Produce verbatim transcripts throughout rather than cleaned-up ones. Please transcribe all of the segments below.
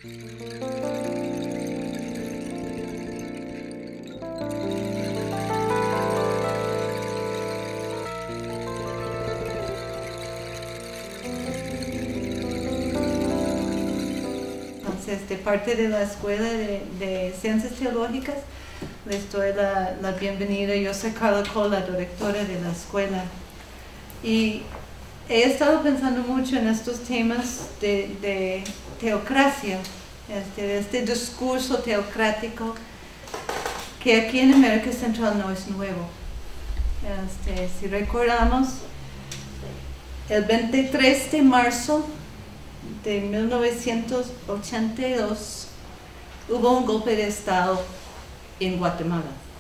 Entonces, de parte de la Escuela de, de Ciencias Teológicas, les doy la, la bienvenida. Yo soy Carla Cole, la directora de la escuela. Y he estado pensando mucho en estos temas de, de teocracia, este, este discurso teocrático que aquí en América Central no es nuevo. Este, si recordamos, el veintitrés de marzo de mil novecientos ochenta y dos hubo un golpe de Estado en Guatemala.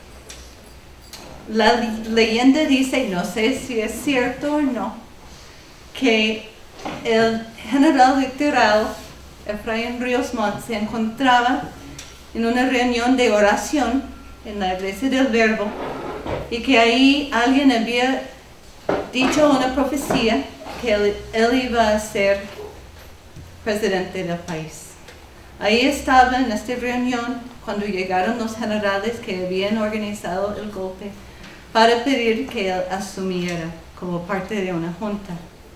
La leyenda dice, no sé si es cierto o no, que el general electoral Efraín Ríos Montt se encontraba en una reunión de oración en la iglesia del Verbo y que ahí alguien había dicho una profecía que él, él iba a ser presidente del país. Ahí estaba en esta reunión cuando llegaron los generales que habían organizado el golpe para pedir que él asumiera como parte de una junta.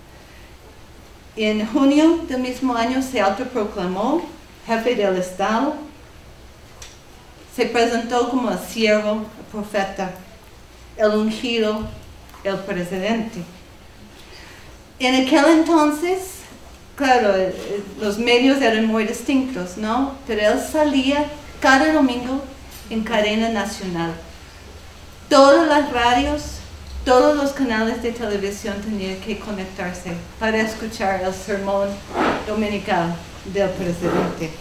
En junio del mismo año se autoproclamó jefe del Estado. Se presentó como el siervo, el profeta, el ungido, el presidente. En aquel entonces, claro, los medios eran muy distintos, ¿no? Pero él salía cada domingo en cadena nacional. Todas las radios, todos los canales de televisión tenían que conectarse para escuchar el sermón dominical del presidente.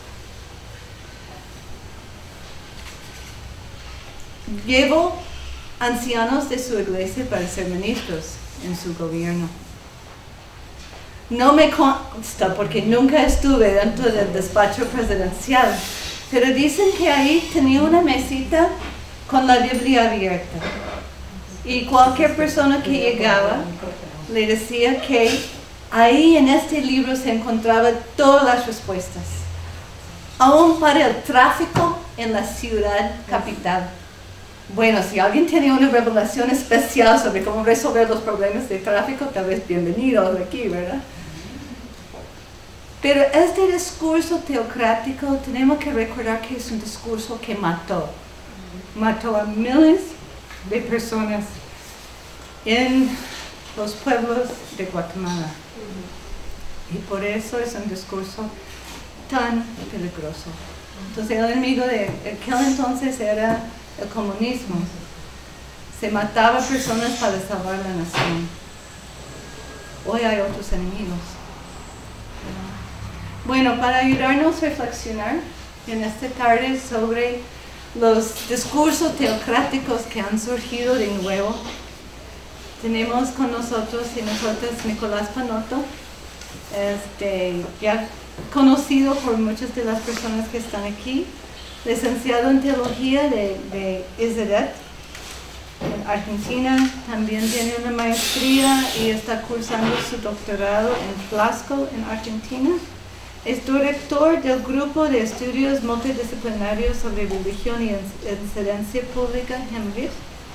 Llevó ancianos de su iglesia para ser ministros en su gobierno. No me consta porque nunca estuve dentro del despacho presidencial, pero dicen que ahí tenía una mesita con la Biblia abierta. Y cualquier persona que llegaba le decía que ahí en este libro se encontraban todas las respuestas, aún para el tráfico en la ciudad capital. Bueno, si alguien tiene una revelación especial sobre cómo resolver los problemas de tráfico, tal vez bienvenidos aquí, ¿verdad? Pero este discurso teocrático tenemos que recordar que es un discurso que mató. Mató a miles de personas en los pueblos de Guatemala. Y por eso es un discurso tan peligroso. Entonces el enemigo de aquel entonces era el comunismo. Se mataba a personas para salvar la nación. Hoy hay otros enemigos. Bueno, para ayudarnos a reflexionar en esta tarde sobre los discursos teocráticos que han surgido de nuevo, tenemos con nosotros y nosotras Nicolás Panoto, este, ya conocido por muchas de las personas que están aquí, licenciado en Teología de, de I S E D E T en Argentina, también tiene una maestría y está cursando su doctorado en Glasgow, en Argentina. Es director del Grupo de Estudios Multidisciplinarios sobre Religión y Incidencia Pública, Hemrit.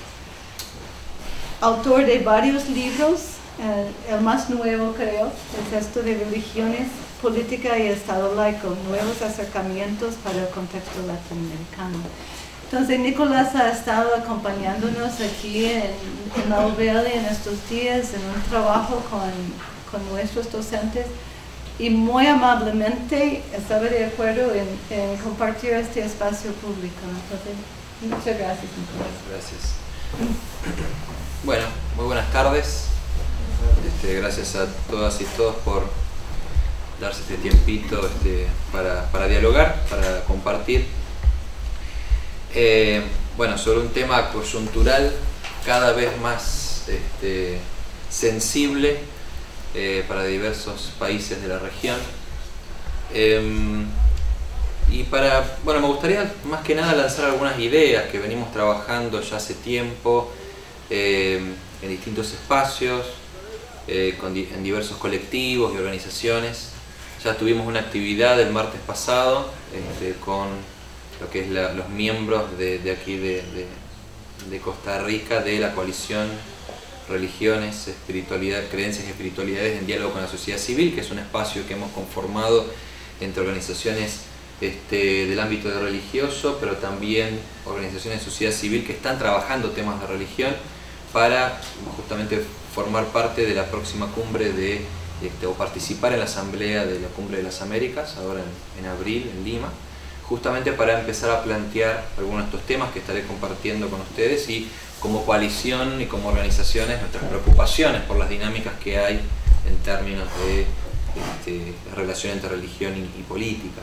Autor de varios libros, eh, el más nuevo creo, es esto de Religiones, Política y Estado Laico, Nuevos Acercamientos para el Contexto Latinoamericano. Entonces Nicolás ha estado acompañándonos aquí en, en la U B L en estos días en un trabajo con, con nuestros docentes y muy amablemente estaba de acuerdo en, en compartir este espacio público. Entonces, muchas gracias, Nicolás. Gracias. Bueno, muy buenas tardes. Este, gracias a todas y todos por darse este tiempito este, para, para dialogar, para compartir. Eh, bueno, sobre un tema coyuntural cada vez más este, sensible eh, para diversos países de la región. Eh, y para, bueno, me gustaría más que nada lanzar algunas ideas que venimos trabajando ya hace tiempo eh, en distintos espacios, eh, con, en diversos colectivos y organizaciones, Ya tuvimos una actividad el martes pasado este, con lo que es la, los miembros de, de aquí de, de, de Costa Rica, de la coalición Religiones, Espiritualidad, Creencias y Espiritualidades en Diálogo con la Sociedad Civil, que es un espacio que hemos conformado entre organizaciones este, del ámbito de religioso, pero también organizaciones de sociedad civil que están trabajando temas de religión para justamente formar parte de la próxima cumbre de, este, o participar en la asamblea de la Cumbre de las Américas, ahora en, en abril en Lima, justamente para empezar a plantear algunos de estos temas que estaré compartiendo con ustedes y como coalición y como organizaciones nuestras preocupaciones por las dinámicas que hay en términos de este, relación entre religión y, y política.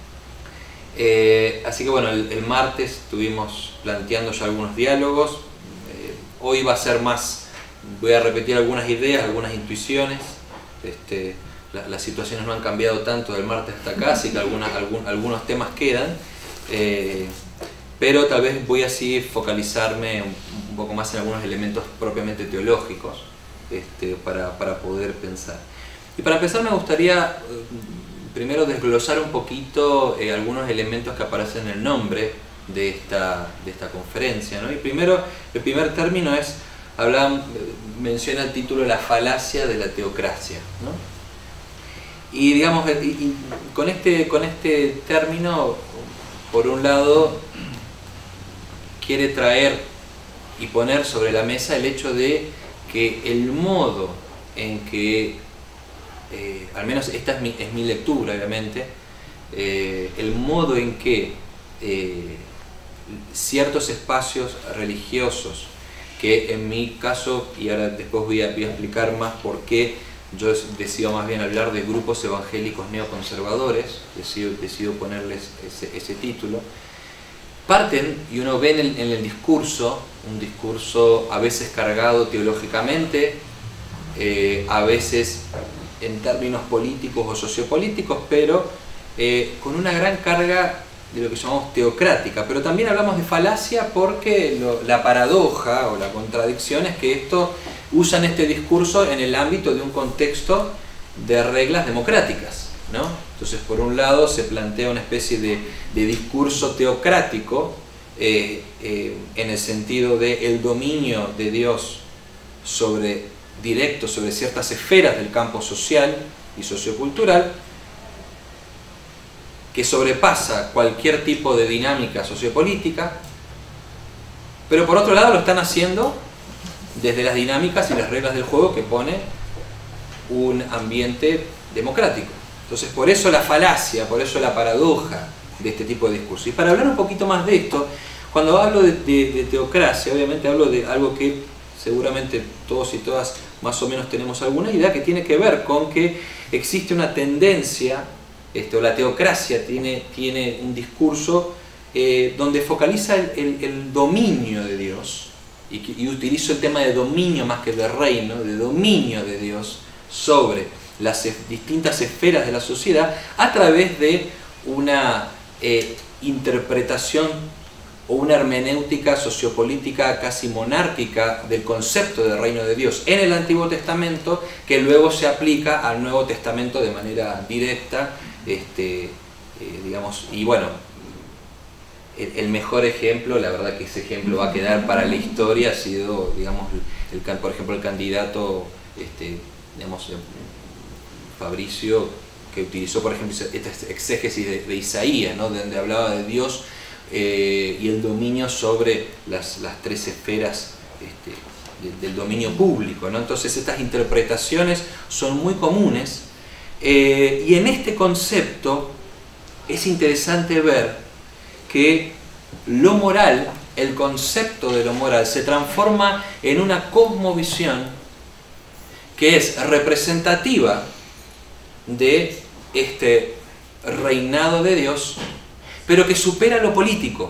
Eh, así que bueno, el, el martes estuvimos planteando ya algunos diálogos. Eh, hoy va a ser más, voy a repetir algunas ideas, algunas intuiciones. Este, la, las situaciones no han cambiado tanto del martes hasta acá, así que algunas, algún, algunos temas quedan. Eh, pero tal vez voy así focalizarme un, un poco más en algunos elementos propiamente teológicos este, para, para poder pensar. Y para empezar me gustaría primero desglosar un poquito eh, algunos elementos que aparecen en el nombre de esta, de esta conferencia, ¿no? Y primero, el primer término es, habla, menciona el título La falacia de la teocracia, ¿no? Y digamos, y, y con, este, con este término, por un lado, quiere traer y poner sobre la mesa el hecho de que el modo en que Eh, al menos esta es mi, es mi lectura, obviamente, eh, el modo en que eh, ciertos espacios religiosos, que en mi caso, y ahora después voy a, voy a explicar más por qué yo decido más bien hablar de grupos evangélicos neoconservadores, decido, decido ponerles ese, ese título, parten, y uno ve en el, en el discurso, un discurso a veces cargado teológicamente, eh, a veces en términos políticos o sociopolíticos, pero eh, con una gran carga de lo que llamamos teocrática. Pero también hablamos de falacia porque lo, la paradoja o la contradicción es que esto usan este discurso en el ámbito de un contexto de reglas democráticas, ¿no? Entonces, por un lado se plantea una especie de, de discurso teocrático eh, eh, en el sentido de el dominio de Dios sobre directo sobre ciertas esferas del campo social y sociocultural que sobrepasa cualquier tipo de dinámica sociopolítica, pero por otro lado lo están haciendo desde las dinámicas y las reglas del juego que pone un ambiente democrático. Entonces, por eso la falacia, por eso la paradoja de este tipo de discurso. Y para hablar un poquito más de esto, cuando hablo de, de, de teocracia, obviamente hablo de algo que seguramente todos y todas más o menos tenemos alguna idea, que tiene que ver con que existe una tendencia, este, o la teocracia tiene, tiene un discurso eh, donde focaliza el, el, el dominio de Dios, y, y utilizo el tema de dominio más que de reino, de dominio de Dios sobre las distintas esferas de la sociedad a través de una eh, interpretación o una hermenéutica sociopolítica casi monárquica del concepto del reino de Dios en el Antiguo Testamento, que luego se aplica al Nuevo Testamento de manera directa, este, eh, digamos, y bueno, el, el mejor ejemplo, la verdad que ese ejemplo va a quedar para la historia, ha sido, digamos, el, el, por ejemplo, el candidato, este, digamos, Fabricio, que utilizó, por ejemplo, esta exégesis de, de Isaías, ¿no? Donde hablaba de Dios Eh, y el dominio sobre las, las tres esferas este, de, del dominio público, ¿no? Entonces estas interpretaciones son muy comunes eh, y en este concepto es interesante ver que lo moral, el concepto de lo moral se transforma en una cosmovisión que es representativa de este reinado de Dios, pero que supera lo político.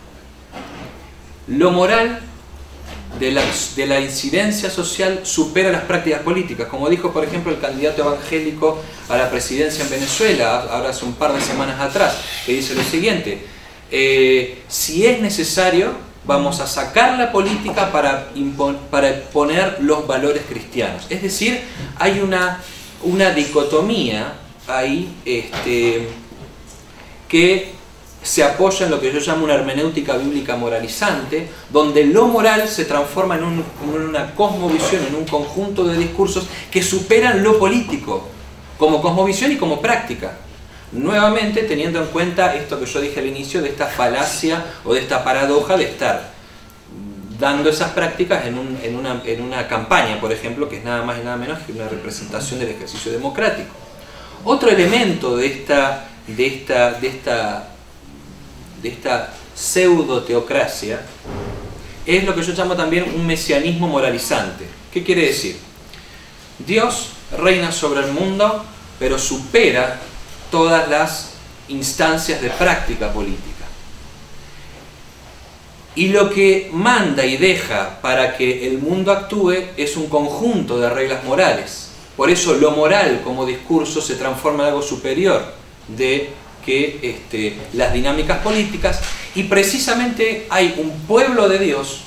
Lo moral de la, de la incidencia social supera las prácticas políticas, como dijo por ejemplo el candidato evangélico a la presidencia en Venezuela, ahora hace un par de semanas atrás, que dice lo siguiente: eh, si es necesario, vamos a sacar la política para, impon, para poner los valores cristianos. Es decir, hay una, una dicotomía ahí este, que se apoya en lo que yo llamo una hermenéutica bíblica moralizante, donde lo moral se transforma en, un, en una cosmovisión, en un conjunto de discursos que superan lo político, como cosmovisión y como práctica. Nuevamente teniendo en cuenta esto que yo dije al inicio, de esta falacia o de esta paradoja de estar dando esas prácticas en, un, en, una, en una campaña, por ejemplo, que es nada más y nada menos que una representación del ejercicio democrático. Otro elemento de esta, de esta, de esta, de esta pseudo-teocracia es lo que yo llamo también un mesianismo moralizante. ¿Qué quiere decir? Dios reina sobre el mundo, pero supera todas las instancias de práctica política. Y lo que manda y deja para que el mundo actúe es un conjunto de reglas morales. Por eso lo moral como discurso se transforma en algo superior de que este, las dinámicas políticas, y precisamente hay un pueblo de Dios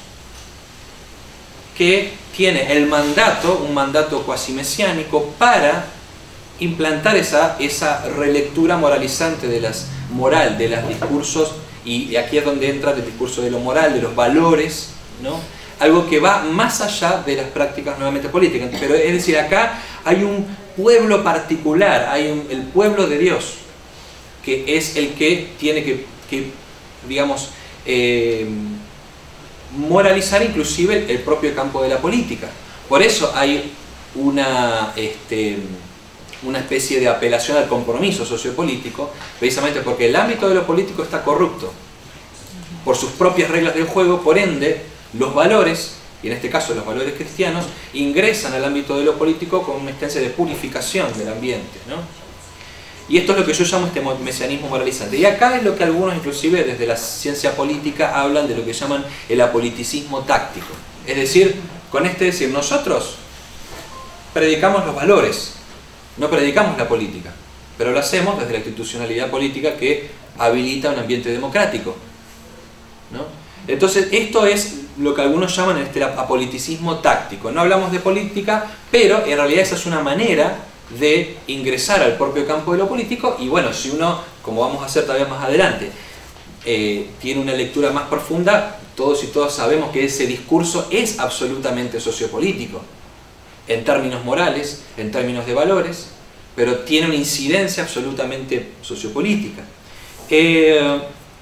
que tiene el mandato, un mandato cuasi mesiánico, para implantar esa, esa relectura moralizante de las moral, de los discursos, y aquí es donde entra el discurso de lo moral, de los valores, ¿no? Algo que va más allá de las prácticas nuevamente políticas. Pero es decir, acá hay un pueblo particular, hay un, el pueblo de Dios, que es el que tiene que, que digamos, eh, moralizar inclusive el, el propio campo de la política. Por eso hay una... Este, una especie de apelación al compromiso sociopolítico, precisamente porque el ámbito de lo político está corrupto por sus propias reglas del juego. Por ende, los valores, y en este caso los valores cristianos, ingresan al ámbito de lo político con una especie de purificación del ambiente, ¿no? Y esto es lo que yo llamo este mesianismo moralizante. Y acá es lo que algunos, inclusive desde la ciencia política, hablan de lo que llaman el apoliticismo táctico. Es decir, con este decir, nosotros predicamos los valores, no predicamos la política, pero lo hacemos desde la institucionalidad política que habilita un ambiente democrático, ¿no? Entonces, esto es lo que algunos llaman este apoliticismo táctico. No hablamos de política, pero en realidad esa es una manera de ingresar al propio campo de lo político. Y bueno, si uno, como vamos a hacer todavía más adelante, eh, tiene una lectura más profunda, todos y todas sabemos que ese discurso es absolutamente sociopolítico, en términos morales, en términos de valores, pero tiene una incidencia absolutamente sociopolítica. Eh,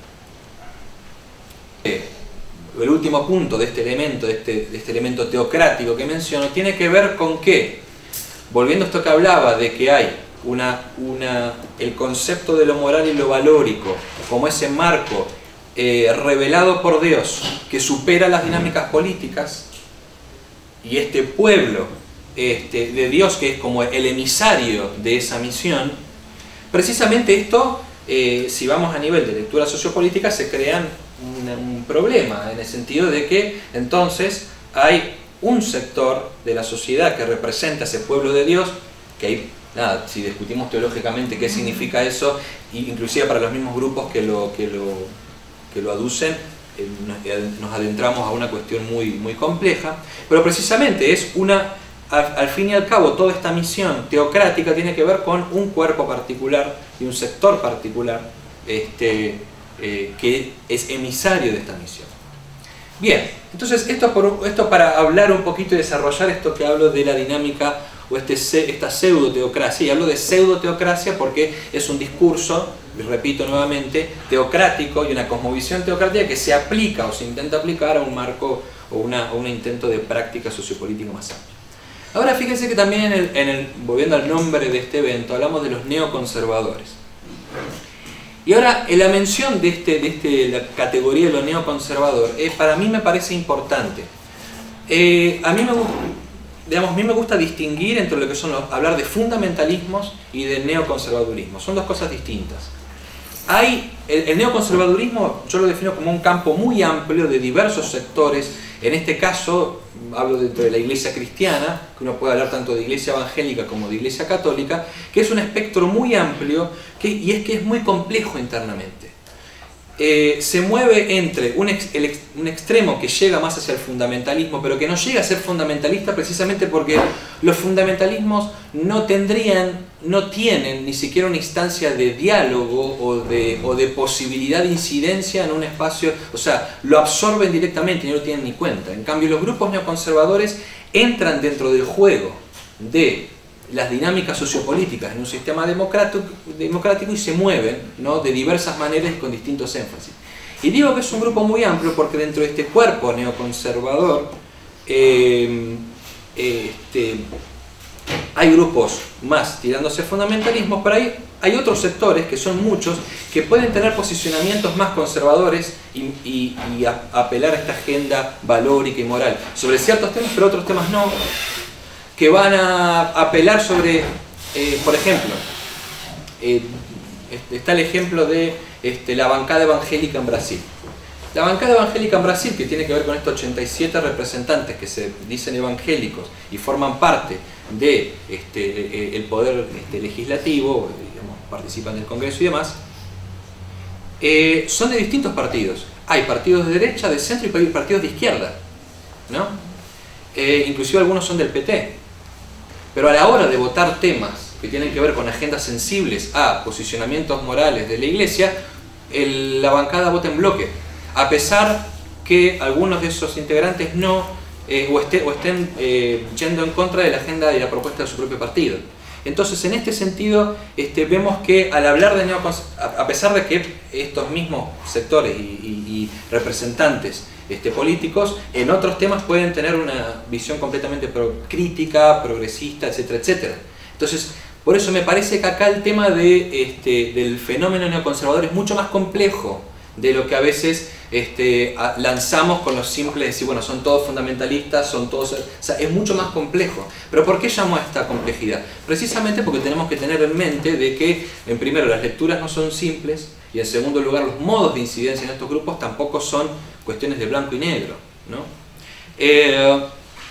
el último punto de este elemento, de este, de este elemento teocrático que menciono, tiene que ver con que, volviendo a esto que hablaba de que hay una, una, el concepto de lo moral y lo valórico como ese marco eh, revelado por Dios que supera las dinámicas políticas, y este pueblo Este, de Dios que es como el emisario de esa misión, precisamente esto, eh, si vamos a nivel de lectura sociopolítica, se crean un, un problema, en el sentido de que entonces hay un sector de la sociedad que representa ese pueblo de Dios, que hay, nada, si discutimos teológicamente qué significa eso, inclusive para los mismos grupos que lo, que lo, que lo aducen, eh, nos adentramos a una cuestión muy, muy compleja, pero precisamente es una... Al, al fin y al cabo, toda esta misión teocrática tiene que ver con un cuerpo particular y un sector particular este, eh, que es emisario de esta misión. Bien, entonces esto, por, esto para hablar un poquito y desarrollar esto que hablo de la dinámica o este, esta pseudo-teocracia. Y hablo de pseudo-teocracia porque es un discurso, repito nuevamente, teocrático y una cosmovisión teocrática que se aplica o se intenta aplicar a un marco o una, un intento de práctica sociopolítica más amplio. Ahora fíjense que también, en el, en el, volviendo al nombre de este evento, hablamos de los neoconservadores. Y ahora, en la mención de, este, de este, la categoría de lo neoconservador, eh, para mí me parece importante. Eh, a, mí me, digamos, a mí me gusta distinguir entre lo que son los, hablar de fundamentalismos y de neoconservadurismo. Son dos cosas distintas. Hay, el, el neoconservadurismo yo lo defino como un campo muy amplio de diversos sectores. En este caso, hablo dentro de la iglesia cristiana, que uno puede hablar tanto de iglesia evangélica como de iglesia católica, que es un espectro muy amplio que, y es que es muy complejo internamente. eh, se mueve entre un, ex, el, un extremo que llega más hacia el fundamentalismo, pero que no llega a ser fundamentalista precisamente porque los fundamentalismos no tendrían, no tienen ni siquiera una instancia de diálogo o de, o de posibilidad de incidencia en un espacio, o sea, lo absorben directamente y no lo tienen ni cuenta. En cambio, los grupos neoconservadores entran dentro del juego de las dinámicas sociopolíticas en un sistema democrático, democrático y se mueven, ¿no?, de diversas maneras y con distintos énfasis. Y digo que es un grupo muy amplio porque dentro de este cuerpo neoconservador eh, este, hay grupos más tirándose a fundamentalismos, pero hay, hay otros sectores, que son muchos, que pueden tener posicionamientos más conservadores y, y, y a, apelar a esta agenda valórica y moral sobre ciertos temas, pero otros temas no, que van a apelar sobre, eh, por ejemplo, eh, está el ejemplo de este, la bancada evangélica en Brasil. La bancada evangélica en Brasil, que tiene que ver con estos ochenta y siete representantes que se dicen evangélicos y forman parte de este, el poder este, legislativo, digamos, participan del Congreso y demás, eh, son de distintos partidos. Hay partidos de derecha, de centro y partidos de izquierda, ¿no? Eh, inclusive algunos son del P T. Pero a la hora de votar temas que tienen que ver con agendas sensibles a posicionamientos morales de la Iglesia, el, la bancada vota en bloque, a pesar que algunos de esos integrantes no eh, o, esté, o estén eh, yendo en contra de la agenda y la propuesta de su propio partido. Entonces, en este sentido, este, vemos que al hablar de neoconservadores, a pesar de que estos mismos sectores y, y, y representantes este, políticos, en otros temas pueden tener una visión completamente pro crítica, progresista, etcétera, etcétera. Entonces, por eso me parece que acá el tema de, este, del fenómeno neoconservador es mucho más complejo de lo que a veces este, a, lanzamos con los simples de decir, bueno, son todos fundamentalistas, son todos... O sea, es mucho más complejo. ¿Pero por qué llamo a esta complejidad? Precisamente porque tenemos que tener en mente de que, en primero, las lecturas no son simples, y en segundo lugar, los modos de incidencia en estos grupos tampoco son cuestiones de blanco y negro, ¿no? Eh,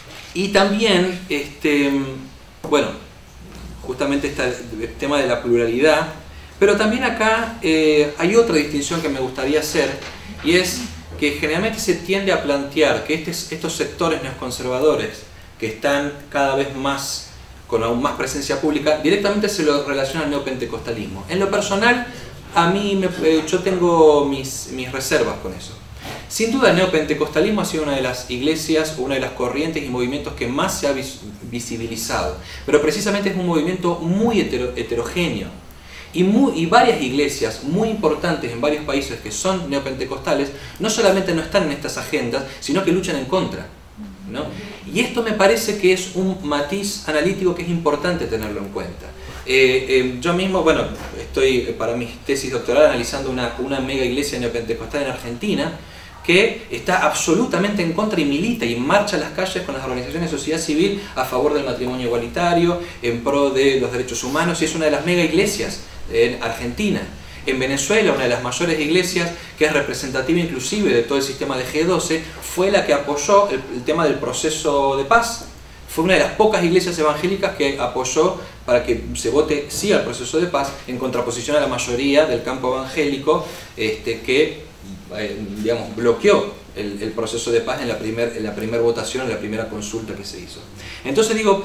y también, este, bueno, justamente este el tema de la pluralidad, pero también acá eh, hay otra distinción que me gustaría hacer, y es que generalmente se tiende a plantear que este, estos sectores neoconservadores que están cada vez más, con aún más presencia pública, directamente se lo relaciona al neopentecostalismo. En lo personal, a mí me, eh, yo tengo mis, mis reservas con eso. Sin duda el neopentecostalismo ha sido una de las iglesias o una de las corrientes y movimientos que más se ha vis, visibilizado, pero precisamente es un movimiento muy hetero, heterogéneo. Y, muy, y varias iglesias muy importantes en varios países que son neopentecostales no solamente no están en estas agendas, sino que luchan en contra, ¿no? Y esto me parece que es un matiz analítico que es importante tenerlo en cuenta. Eh, eh, yo mismo, bueno, estoy para mi tesis doctoral analizando una, una mega iglesia neopentecostal en Argentina que está absolutamente en contra y milita y marcha a las calles con las organizaciones de sociedad civil a favor del matrimonio igualitario, en pro de los derechos humanos, y es una de las mega iglesias en Argentina. En Venezuela, una de las mayores iglesias, que es representativa inclusive de todo el sistema de G doce, fue la que apoyó el, el tema del proceso de paz. Fue una de las pocas iglesias evangélicas que apoyó para que se vote sí al proceso de paz, en contraposición a la mayoría del campo evangélico este, que eh, digamos, bloqueó el, el proceso de paz en la primera en la primer votación, en la primera consulta que se hizo. Entonces digo,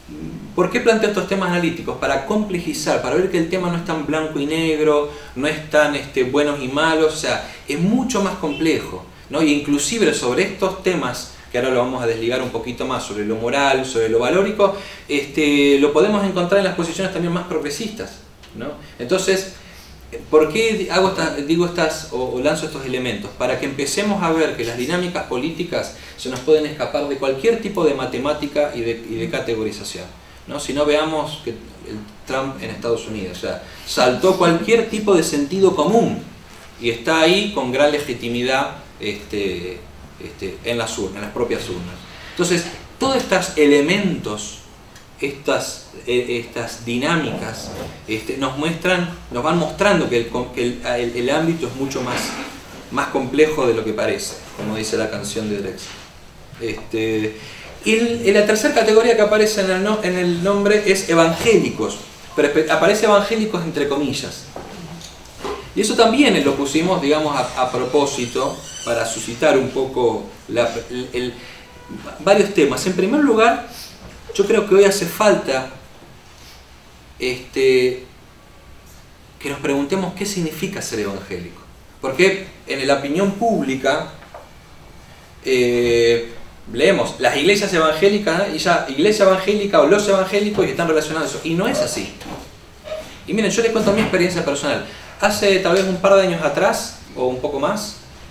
¿por qué planteo estos temas analíticos? Para complejizar, para ver que el tema no es tan blanco y negro, no es tan este, buenos y malos, o sea, es mucho más complejo, ¿no? Y inclusive sobre estos temas, que ahora lo vamos a desligar un poquito más, sobre lo moral, sobre lo valórico, este, lo podemos encontrar en las posiciones también más progresistas, ¿no? Entonces, ¿por qué hago esta, digo estas o, o lanzo estos elementos? Para que empecemos a ver que las dinámicas políticas se nos pueden escapar de cualquier tipo de matemática y de, y de categorización, ¿no? Si no, veamos que el Trump en Estados Unidos, o sea, saltó cualquier tipo de sentido común y está ahí con gran legitimidad este, este, en las urnas, en las propias urnas. Entonces, todos estos elementos, estas, eh, estas dinámicas este, nos muestran, nos van mostrando que, el, que el, el, el ámbito es mucho más, más complejo de lo que parece, como dice la canción de Drexler. Este, y, el, y la tercera categoría que aparece en el, no, en el nombre es evangélicos, pero aparece evangélicos entre comillas. Y eso también lo pusimos, digamos, a, a propósito para suscitar un poco la, el, el, varios temas. En primer lugar, yo creo que hoy hace falta este, que nos preguntemos qué significa ser evangélico. Porque en la opinión pública eh, leemos las iglesias evangélicas y ya iglesia evangélica o los evangélicos y están relacionados a eso. Y no es así. Y miren, yo les cuento mi experiencia personal. Hace tal vez un par de años atrás, o un poco más,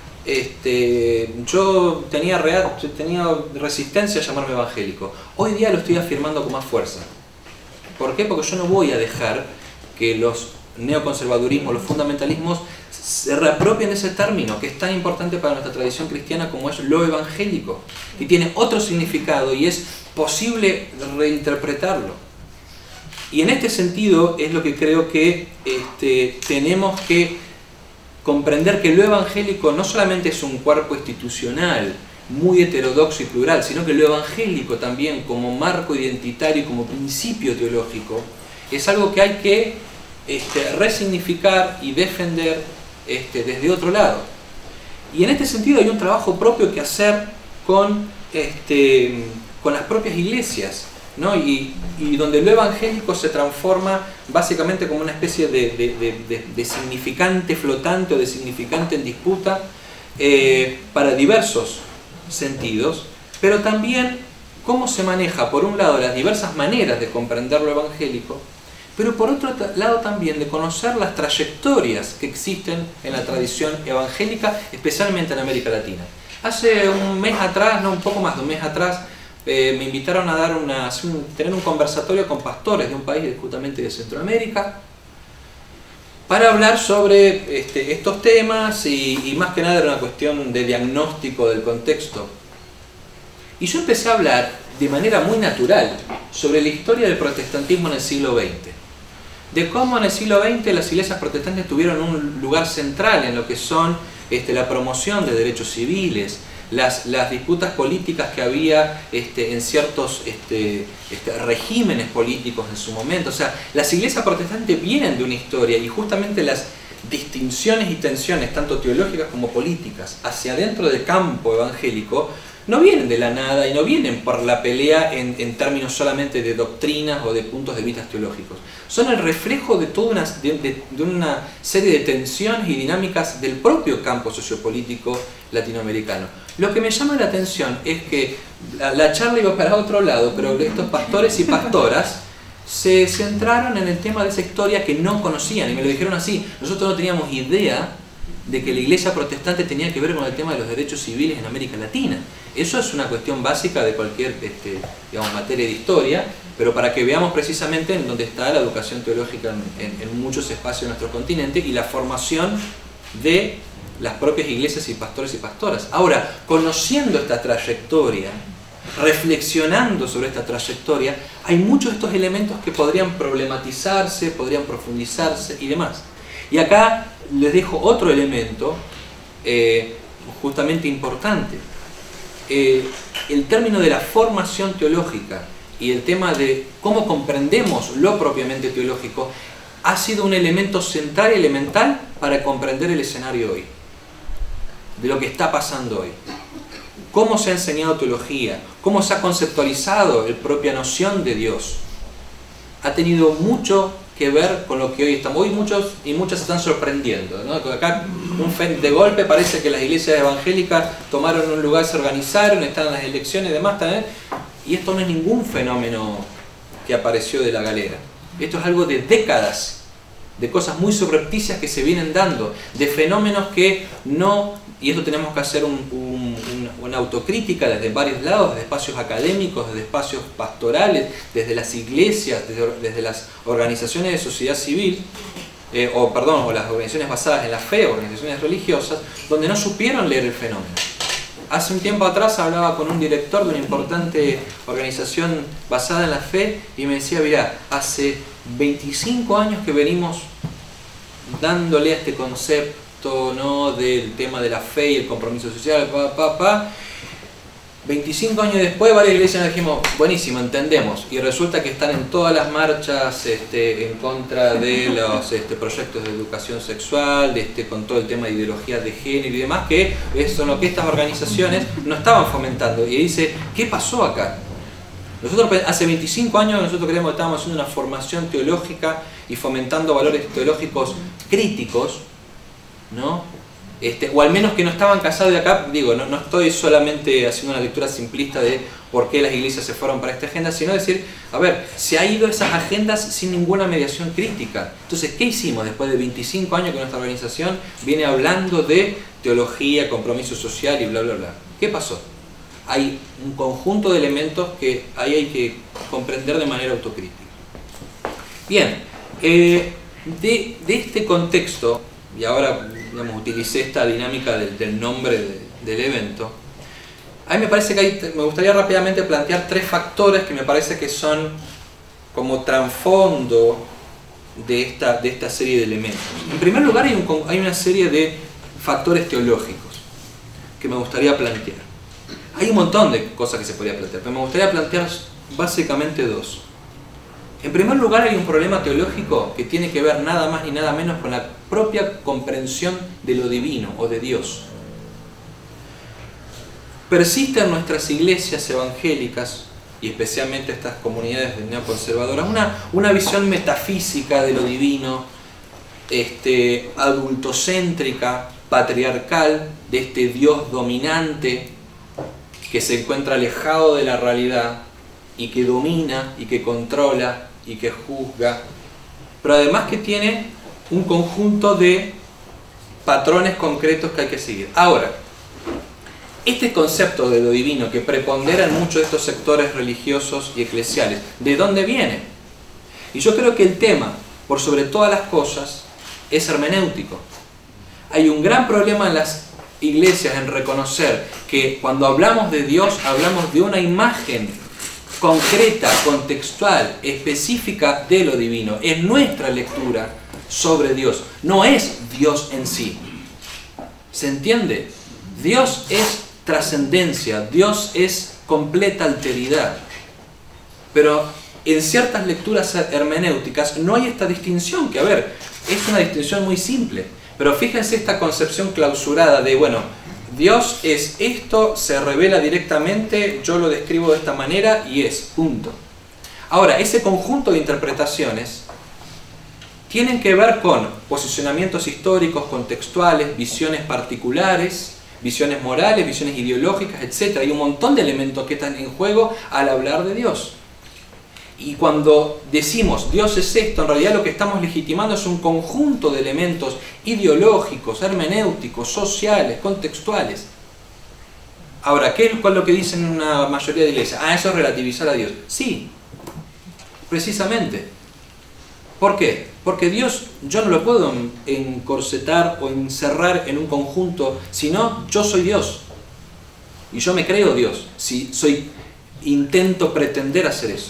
este, yo tenía, real, tenía resistencia a llamarme evangélico. Hoy día lo estoy afirmando con más fuerza. ¿Por qué? Porque yo no voy a dejar que los neoconservadurismos, los fundamentalismos se reapropien de ese término que es tan importante para nuestra tradición cristiana como es lo evangélico, y tiene otro significado y es posible reinterpretarlo. Y en este sentido es lo que creo que este, tenemos que comprender, que lo evangélico no solamente es un cuerpo institucional muy heterodoxo y plural, sino que lo evangélico también como marco identitario y como principio teológico es algo que hay que este, resignificar y defender este, desde otro lado. Y en este sentido hay un trabajo propio que hacer con, este, con las propias iglesias, ¿no? Y, y donde lo evangélico se transforma básicamente como una especie de, de, de, de, de significante flotante o de significante en disputa eh, para diversos sentidos, pero también cómo se maneja, por un lado, las diversas maneras de comprender lo evangélico, pero por otro lado también de conocer las trayectorias que existen en la tradición evangélica, especialmente en América Latina. Hace un mes atrás, no, un poco más de un mes atrás, eh, me invitaron a dar una, tener un conversatorio con pastores de un país justamente de Centroamérica, para hablar sobre este, estos temas y, y más que nada era una cuestión de diagnóstico del contexto. Y yo empecé a hablar de manera muy natural sobre la historia del protestantismo en el siglo veinte. De cómo en el siglo veinte las iglesias protestantes tuvieron un lugar central en lo que son este, la promoción de derechos civiles, Las, las disputas políticas que había este, en ciertos este, este, regímenes políticos en su momento. O sea, las iglesias protestantes vienen de una historia y justamente las distinciones y tensiones, tanto teológicas como políticas, hacia adentro del campo evangélico, no vienen de la nada y no vienen por la pelea en, en términos solamente de doctrinas o de puntos de vista teológicos. Son el reflejo de toda una, de, de, de una serie de tensiones y dinámicas del propio campo sociopolítico latinoamericano. Lo que me llama la atención es que la, la charla iba para otro lado, pero estos pastores y pastoras se centraron en el tema de esa historia que no conocían y me lo dijeron así. Nosotros no teníamos idea de que la iglesia protestante tenía que ver con el tema de los derechos civiles en América Latina. Eso es una cuestión básica de cualquier este, digamos, materia de historia, pero para que veamos precisamente en dónde está la educación teológica en, en, en muchos espacios de nuestro continente y la formación de las propias iglesias y pastores y pastoras. Ahora, conociendo esta trayectoria, reflexionando sobre esta trayectoria, hay muchos de estos elementos que podrían problematizarse, podrían profundizarse y demás. Y acá les dejo otro elemento eh, justamente importante. Eh, el término de la formación teológica y el tema de cómo comprendemos lo propiamente teológico ha sido un elemento central y elemental para comprender el escenario hoy, de lo que está pasando hoy. Cómo se ha enseñado teología, cómo se ha conceptualizado la propia noción de Dios, ha tenido mucho que ver con lo que hoy estamos. Hoy muchos y muchas se están sorprendiendo, ¿no? Acá un de golpe parece que las iglesias evangélicas tomaron un lugar, se organizaron, están en las elecciones y demás también. Y esto no es ningún fenómeno que apareció de la galera. Esto es algo de décadas, de cosas muy subrepticias que se vienen dando, de fenómenos que no, y esto tenemos que hacer un, un, un, una autocrítica desde varios lados, desde espacios académicos, desde espacios pastorales, desde las iglesias, desde, desde las organizaciones de sociedad civil, eh, o perdón, o las organizaciones basadas en la fe, organizaciones religiosas, donde no supieron leer el fenómeno. Hace un tiempo atrás hablaba con un director de una importante organización basada en la fe y me decía, mirá, hace veinticinco años que venimos dándole a este concepto, ¿no?, del tema de la fe y el compromiso social, pa, pa, pa, veinticinco años después, varias iglesias nos dijimos, buenísimo, entendemos. Y resulta que están en todas las marchas este, en contra de los este, proyectos de educación sexual, de, este, con todo el tema de ideología de género y demás, que es lo que estas organizaciones no estaban fomentando. Y dice, ¿qué pasó acá? Nosotros hace veinticinco años nosotros creemos que estábamos haciendo una formación teológica y fomentando valores teológicos críticos, ¿no? Este, o al menos que no estaban casados de acá, digo, no, no estoy solamente haciendo una lectura simplista de por qué las iglesias se fueron para esta agenda, sino decir, a ver, se ha ido esas agendas sin ninguna mediación crítica. Entonces, ¿qué hicimos después de veinticinco años que nuestra organización viene hablando de teología, compromiso social y bla, bla, bla? ¿Qué pasó? Hay un conjunto de elementos que ahí hay que comprender de manera autocrítica. Bien, eh, de, de este contexto, y ahora digamos, utilicé esta dinámica del, del nombre de, del evento, a mí me parece que hay, me gustaría rápidamente plantear tres factores que me parece que son como trasfondo de esta, de esta serie de elementos. En primer lugar hay, un, hay una serie de factores teológicos que me gustaría plantear. Hay un montón de cosas que se podría plantear, pero me gustaría plantear básicamente dos. En primer lugar hay un problema teológico que tiene que ver nada más ni nada menos con la propia comprensión de lo divino o de Dios. Persiste en nuestras iglesias evangélicas y especialmente estas comunidades neoconservadoras una, una visión metafísica de lo divino, este, adultocéntrica, patriarcal, de este Dios dominante que se encuentra alejado de la realidad y que domina y que controla y que juzga, pero además que tiene un conjunto de patrones concretos que hay que seguir. Ahora, este concepto de lo divino que prepondera en muchos de estos sectores religiosos y eclesiales, ¿de dónde viene? Y yo creo que el tema, por sobre todas las cosas, es hermenéutico. Hay un gran problema en las iglesias en reconocer que cuando hablamos de Dios, hablamos de una imagen concreta, contextual, específica de lo divino. Es nuestra lectura sobre Dios, no es Dios en sí. ¿Se entiende? Dios es trascendencia, Dios es completa alteridad. Pero en ciertas lecturas hermenéuticas no hay esta distinción, que a ver, es una distinción muy simple. Pero fíjense esta concepción clausurada de, bueno, Dios es esto, se revela directamente, yo lo describo de esta manera y es, punto. Ahora, ese conjunto de interpretaciones tienen que ver con posicionamientos históricos, contextuales, visiones particulares, visiones morales, visiones ideológicas, etcétera. Hay un montón de elementos que están en juego al hablar de Dios. Y cuando decimos Dios es esto, en realidad lo que estamos legitimando es un conjunto de elementos ideológicos, hermenéuticos, sociales, contextuales. Ahora, ¿qué es lo que dicen una mayoría de iglesias? Ah, eso es relativizar a Dios. Sí, precisamente. ¿Por qué? Porque Dios yo no lo puedo encorsetar o encerrar en un conjunto, sino yo soy Dios. Y yo me creo Dios, si soy, intento pretender hacer eso.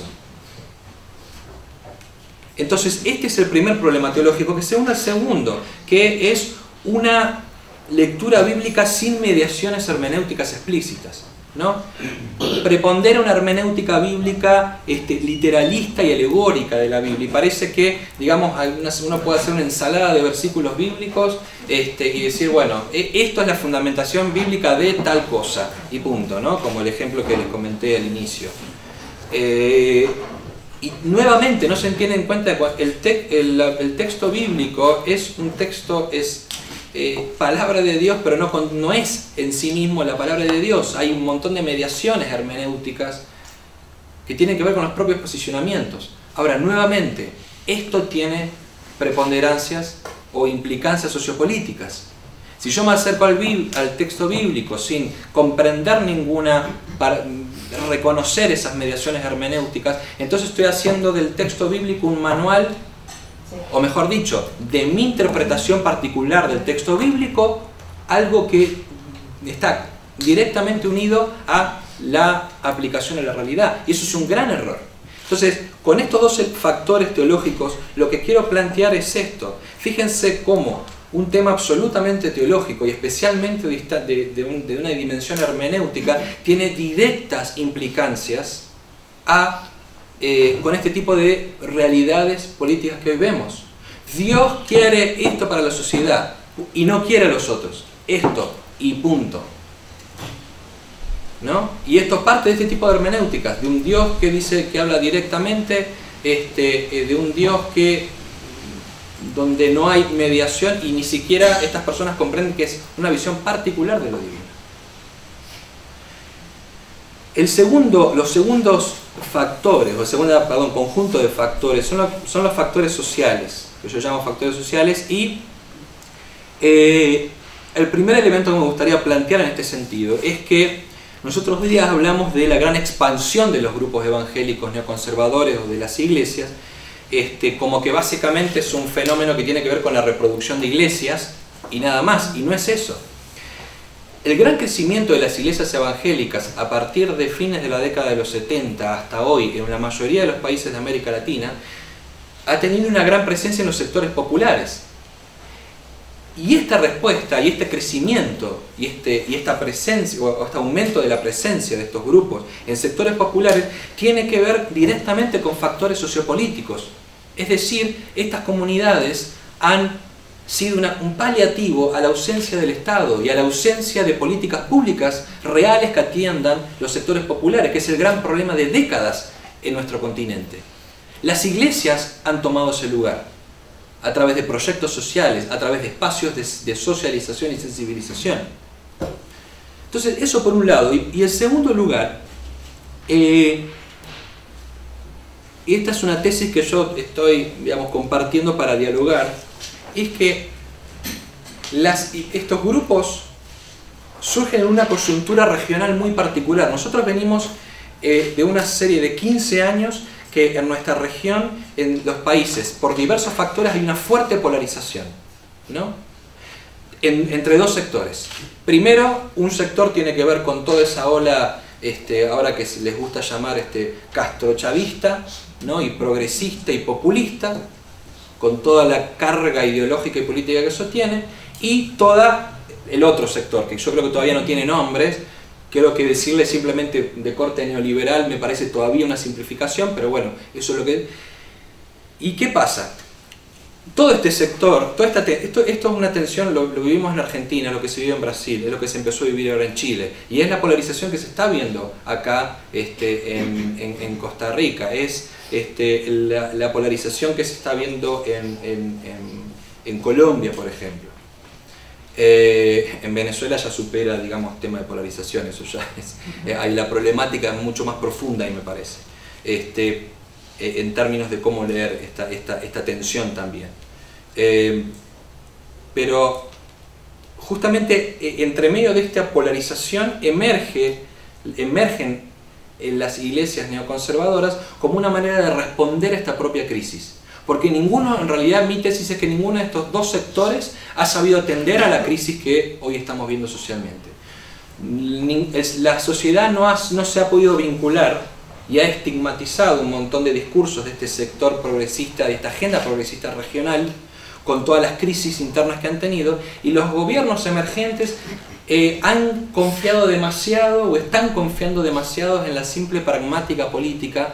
Entonces, este es el primer problema teológico, que se une al segundo, que es una lectura bíblica sin mediaciones hermenéuticas explícitas, ¿no? Prepondera una hermenéutica bíblica este, literalista y alegórica de la Biblia. Y parece que, digamos, uno puede hacer una ensalada de versículos bíblicos este, y decir, bueno, esto es la fundamentación bíblica de tal cosa, y punto, ¿no? Como el ejemplo que les comenté al inicio. Eh, Y nuevamente no se entiende en cuenta que el, te el, el texto bíblico es un texto, es eh, palabra de Dios, pero no, con, no es en sí mismo la palabra de Dios. Hay un montón de mediaciones hermenéuticas que tienen que ver con los propios posicionamientos. Ahora, nuevamente, esto tiene preponderancias o implicancias sociopolíticas. Si yo me acerco al, al texto bíblico sin comprender ninguna, para reconocer esas mediaciones hermenéuticas, entonces estoy haciendo del texto bíblico un manual, o mejor dicho, de mi interpretación particular del texto bíblico, algo que está directamente unido a la aplicación a la realidad. Y eso es un gran error. Entonces, con estos dos factores teológicos, lo que quiero plantear es esto. Fíjense cómo un tema absolutamente teológico y especialmente de, de, un, de una dimensión hermenéutica, tiene directas implicancias a, eh, con este tipo de realidades políticas que hoy vemos. Dios quiere esto para la sociedad y no quiere a los otros. Esto y punto. ¿No? Y esto parte de este tipo de hermenéuticas, de un Dios que dice, que habla directamente, este, de un Dios que donde no hay mediación y ni siquiera estas personas comprenden que es una visión particular de lo divino. El segundo, los segundos factores, o el segundo perdón, conjunto de factores, son los, son los factores sociales, que yo llamo factores sociales, y eh, el primer elemento que me gustaría plantear en este sentido es que nosotros hoy día hablamos de la gran expansión de los grupos evangélicos neoconservadores o de las iglesias, este, como que básicamente es un fenómeno que tiene que ver con la reproducción de iglesias y nada más, y no es eso. El gran crecimiento de las iglesias evangélicas a partir de fines de la década de los setenta hasta hoy en la mayoría de los países de América Latina ha tenido una gran presencia en los sectores populares. Y esta respuesta y este crecimiento y este, y esta presencia o este aumento de la presencia de estos grupos en sectores populares tiene que ver directamente con factores sociopolíticos. Es decir, estas comunidades han sido una, un paliativo a la ausencia del Estado y a la ausencia de políticas públicas reales que atiendan los sectores populares, que es el gran problema de décadas en nuestro continente. Las iglesias han tomado ese lugar a través de proyectos sociales, a través de espacios de, de socialización y sensibilización. Entonces, eso por un lado. Y, y en segundo lugar, eh, esta es una tesis que yo estoy, digamos, compartiendo para dialogar, es que las, estos grupos surgen en una coyuntura regional muy particular. Nosotros venimos eh, de una serie de quince años que en nuestra región, en los países, por diversos factores hay una fuerte polarización, ¿no? En, entre dos sectores. Primero, un sector tiene que ver con toda esa ola, este, ahora que les gusta llamar este, castrochavista, ¿no? Y progresista y populista, con toda la carga ideológica y política que eso tiene, y toda el otro sector, que yo creo que todavía no tiene nombres. Creo que decirle simplemente de corte neoliberal me parece todavía una simplificación, pero bueno, eso es lo que... ¿Y qué pasa? Todo este sector, toda esta te... esto, esto es una tensión, lo, lo vivimos en Argentina, lo que se vive en Brasil, es lo que se empezó a vivir ahora en Chile, y es la polarización que se está viendo acá este, en, en, en Costa Rica, es este, la, la polarización que se está viendo en, en, en, en Colombia, por ejemplo. Eh, en Venezuela ya supera, digamos, tema de polarización, eso ya es, eh, hay la problemática mucho más profunda, y me parece, este, eh, en términos de cómo leer esta, esta, esta tensión también. Eh, pero justamente eh, entre medio de esta polarización emerge, emergen en las iglesias neoconservadoras como una manera de responder a esta propia crisis. Porque ninguno, en realidad mi tesis es que ninguno de estos dos sectores ha sabido atender a la crisis que hoy estamos viendo socialmente. La sociedad no, ha, no se ha podido vincular y ha estigmatizado un montón de discursos de este sector progresista, de esta agenda progresista regional, con todas las crisis internas que han tenido, y los gobiernos emergentes eh, han confiado demasiado o están confiando demasiado en la simple pragmática política,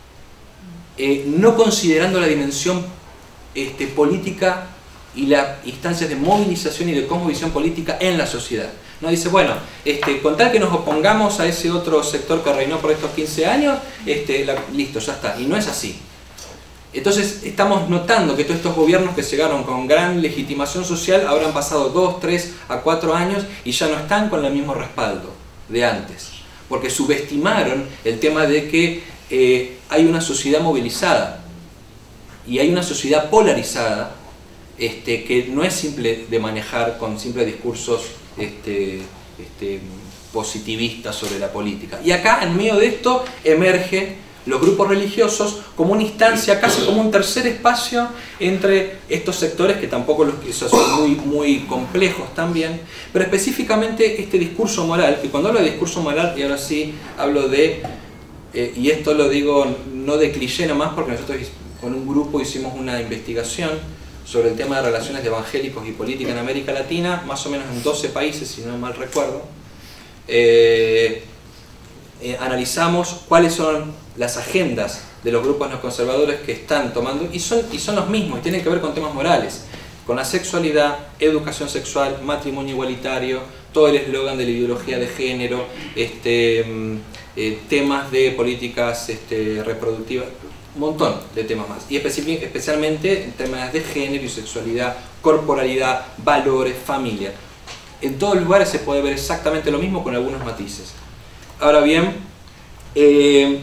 Eh, no considerando la dimensión este, política y las instancias de movilización y de cosmovisión política en la sociedad. No dice, bueno, este, con tal que nos opongamos a ese otro sector que reinó por estos quince años, este, la, listo, ya está. Y no es así. Entonces estamos notando que todos estos gobiernos que llegaron con gran legitimación social ahora han pasado dos, tres a cuatro años y ya no están con el mismo respaldo de antes. Porque subestimaron el tema de que Eh, hay una sociedad movilizada y hay una sociedad polarizada este, que no es simple de manejar con simples discursos este, este, positivistas sobre la política. Y acá, en medio de esto, emergen los grupos religiosos como una instancia, casi como un tercer espacio entre estos sectores, que tampoco los que son muy, muy complejos también, pero específicamente este discurso moral, que cuando hablo de discurso moral, y ahora sí hablo de... Eh, y esto lo digo no de cliché nomás, porque nosotros con un grupo hicimos una investigación sobre el tema de relaciones de evangélicos y política en América Latina, más o menos en doce países, si no mal recuerdo. Eh, eh, analizamos cuáles son las agendas de los grupos neoconservadores que están tomando, y son, y son los mismos, y tienen que ver con temas morales, con la sexualidad, educación sexual, matrimonio igualitario, todo el eslogan de la ideología de género, este, eh, temas de políticas este, reproductivas, un montón de temas más, y especialmente en temas de género y sexualidad, corporalidad, valores, familia. En todos los lugares se puede ver exactamente lo mismo con algunos matices. Ahora bien, eh,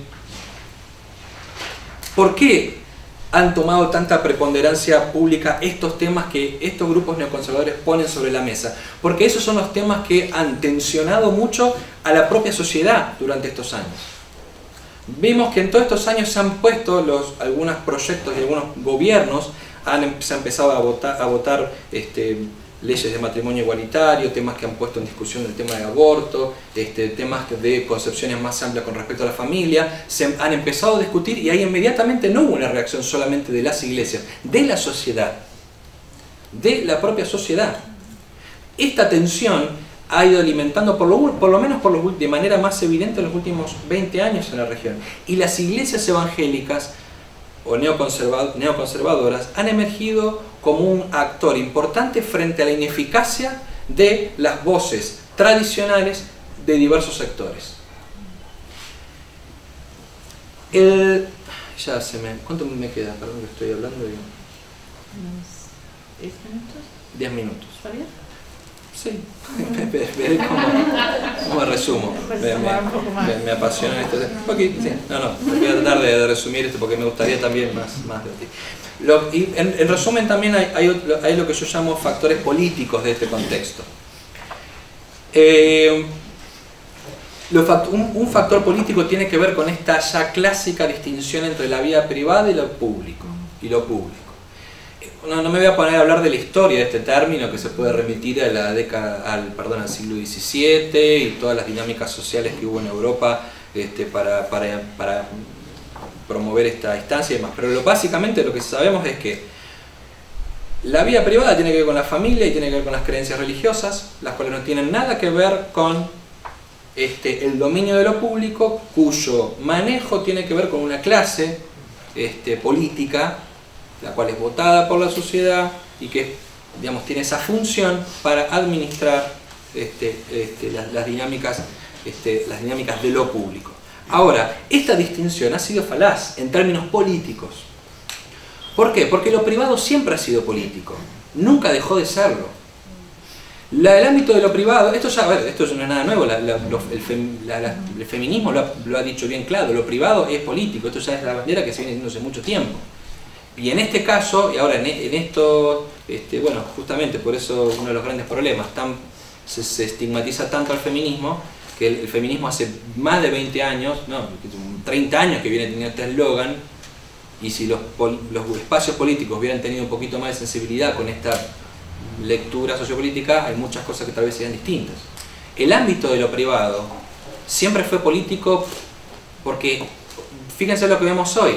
¿por qué han tomado tanta preponderancia pública estos temas que estos grupos neoconservadores ponen sobre la mesa? Porque esos son los temas que han tensionado mucho a la propia sociedad durante estos años. Vimos que en todos estos años se han puesto los, algunos proyectos y algunos gobiernos han, se han empezado a votar, a votar este, leyes de matrimonio igualitario, temas que han puesto en discusión el tema de aborto, este, temas de concepciones más amplias con respecto a la familia, se han empezado a discutir y ahí inmediatamente no hubo una reacción solamente de las iglesias, de la sociedad, de la propia sociedad. Esta tensión ha ido alimentando, por lo, por lo menos por los, de manera más evidente, en los últimos veinte años en la región. Y las iglesias evangélicas o neoconservadoras han emergido como un actor importante frente a la ineficacia de las voces tradicionales de diversos sectores. El, ya se me... ¿Cuánto me queda? Perdón que estoy hablando. De... ¿Unos diez minutos? diez minutos. ¿Está bien? Sí, veré cómo, cómo resumo. Me, me, me, me apasiona este tema. Okay, sí, no, no, voy a tratar de, de resumir esto porque me gustaría también más, más de ti. Lo, y en, en resumen también hay, hay, hay lo que yo llamo factores políticos de este contexto. Eh, lo, un, un factor político tiene que ver con esta ya clásica distinción entre la vida privada y lo público. Y lo público. No, no me voy a poner a hablar de la historia de este término que se puede remitir a la década, al, perdón, al siglo diecisiete y todas las dinámicas sociales que hubo en Europa este, para, para, para promover esta instancia y demás. Pero lo, básicamente lo que sabemos es que la vida privada tiene que ver con la familia y tiene que ver con las creencias religiosas, las cuales no tienen nada que ver con este, el dominio de lo público, cuyo manejo tiene que ver con una clase este, política, la cual es votada por la sociedad y que, digamos, tiene esa función para administrar este, este, las, las, dinámicas, este, las dinámicas de lo público. Ahora, esta distinción ha sido falaz en términos políticos. ¿Por qué? Porque lo privado siempre ha sido político, nunca dejó de serlo. La, el ámbito de lo privado, esto ya, bueno, esto no es nada nuevo, la, la, lo, el, fem, la, la, el feminismo lo ha, lo ha dicho bien claro, lo privado es político, esto ya es la bandera que se viene diciendo hace mucho tiempo. Y en este caso, y ahora en, en esto, este, bueno, justamente por eso uno de los grandes problemas, tan, se, se estigmatiza tanto al feminismo, que el, el feminismo hace más de veinte años, no, treinta años que viene teniendo este eslogan, y si los, los espacios políticos hubieran tenido un poquito más de sensibilidad con esta lectura sociopolítica, hay muchas cosas que tal vez sean distintas. El ámbito de lo privado siempre fue político porque, fíjense lo que vemos hoy,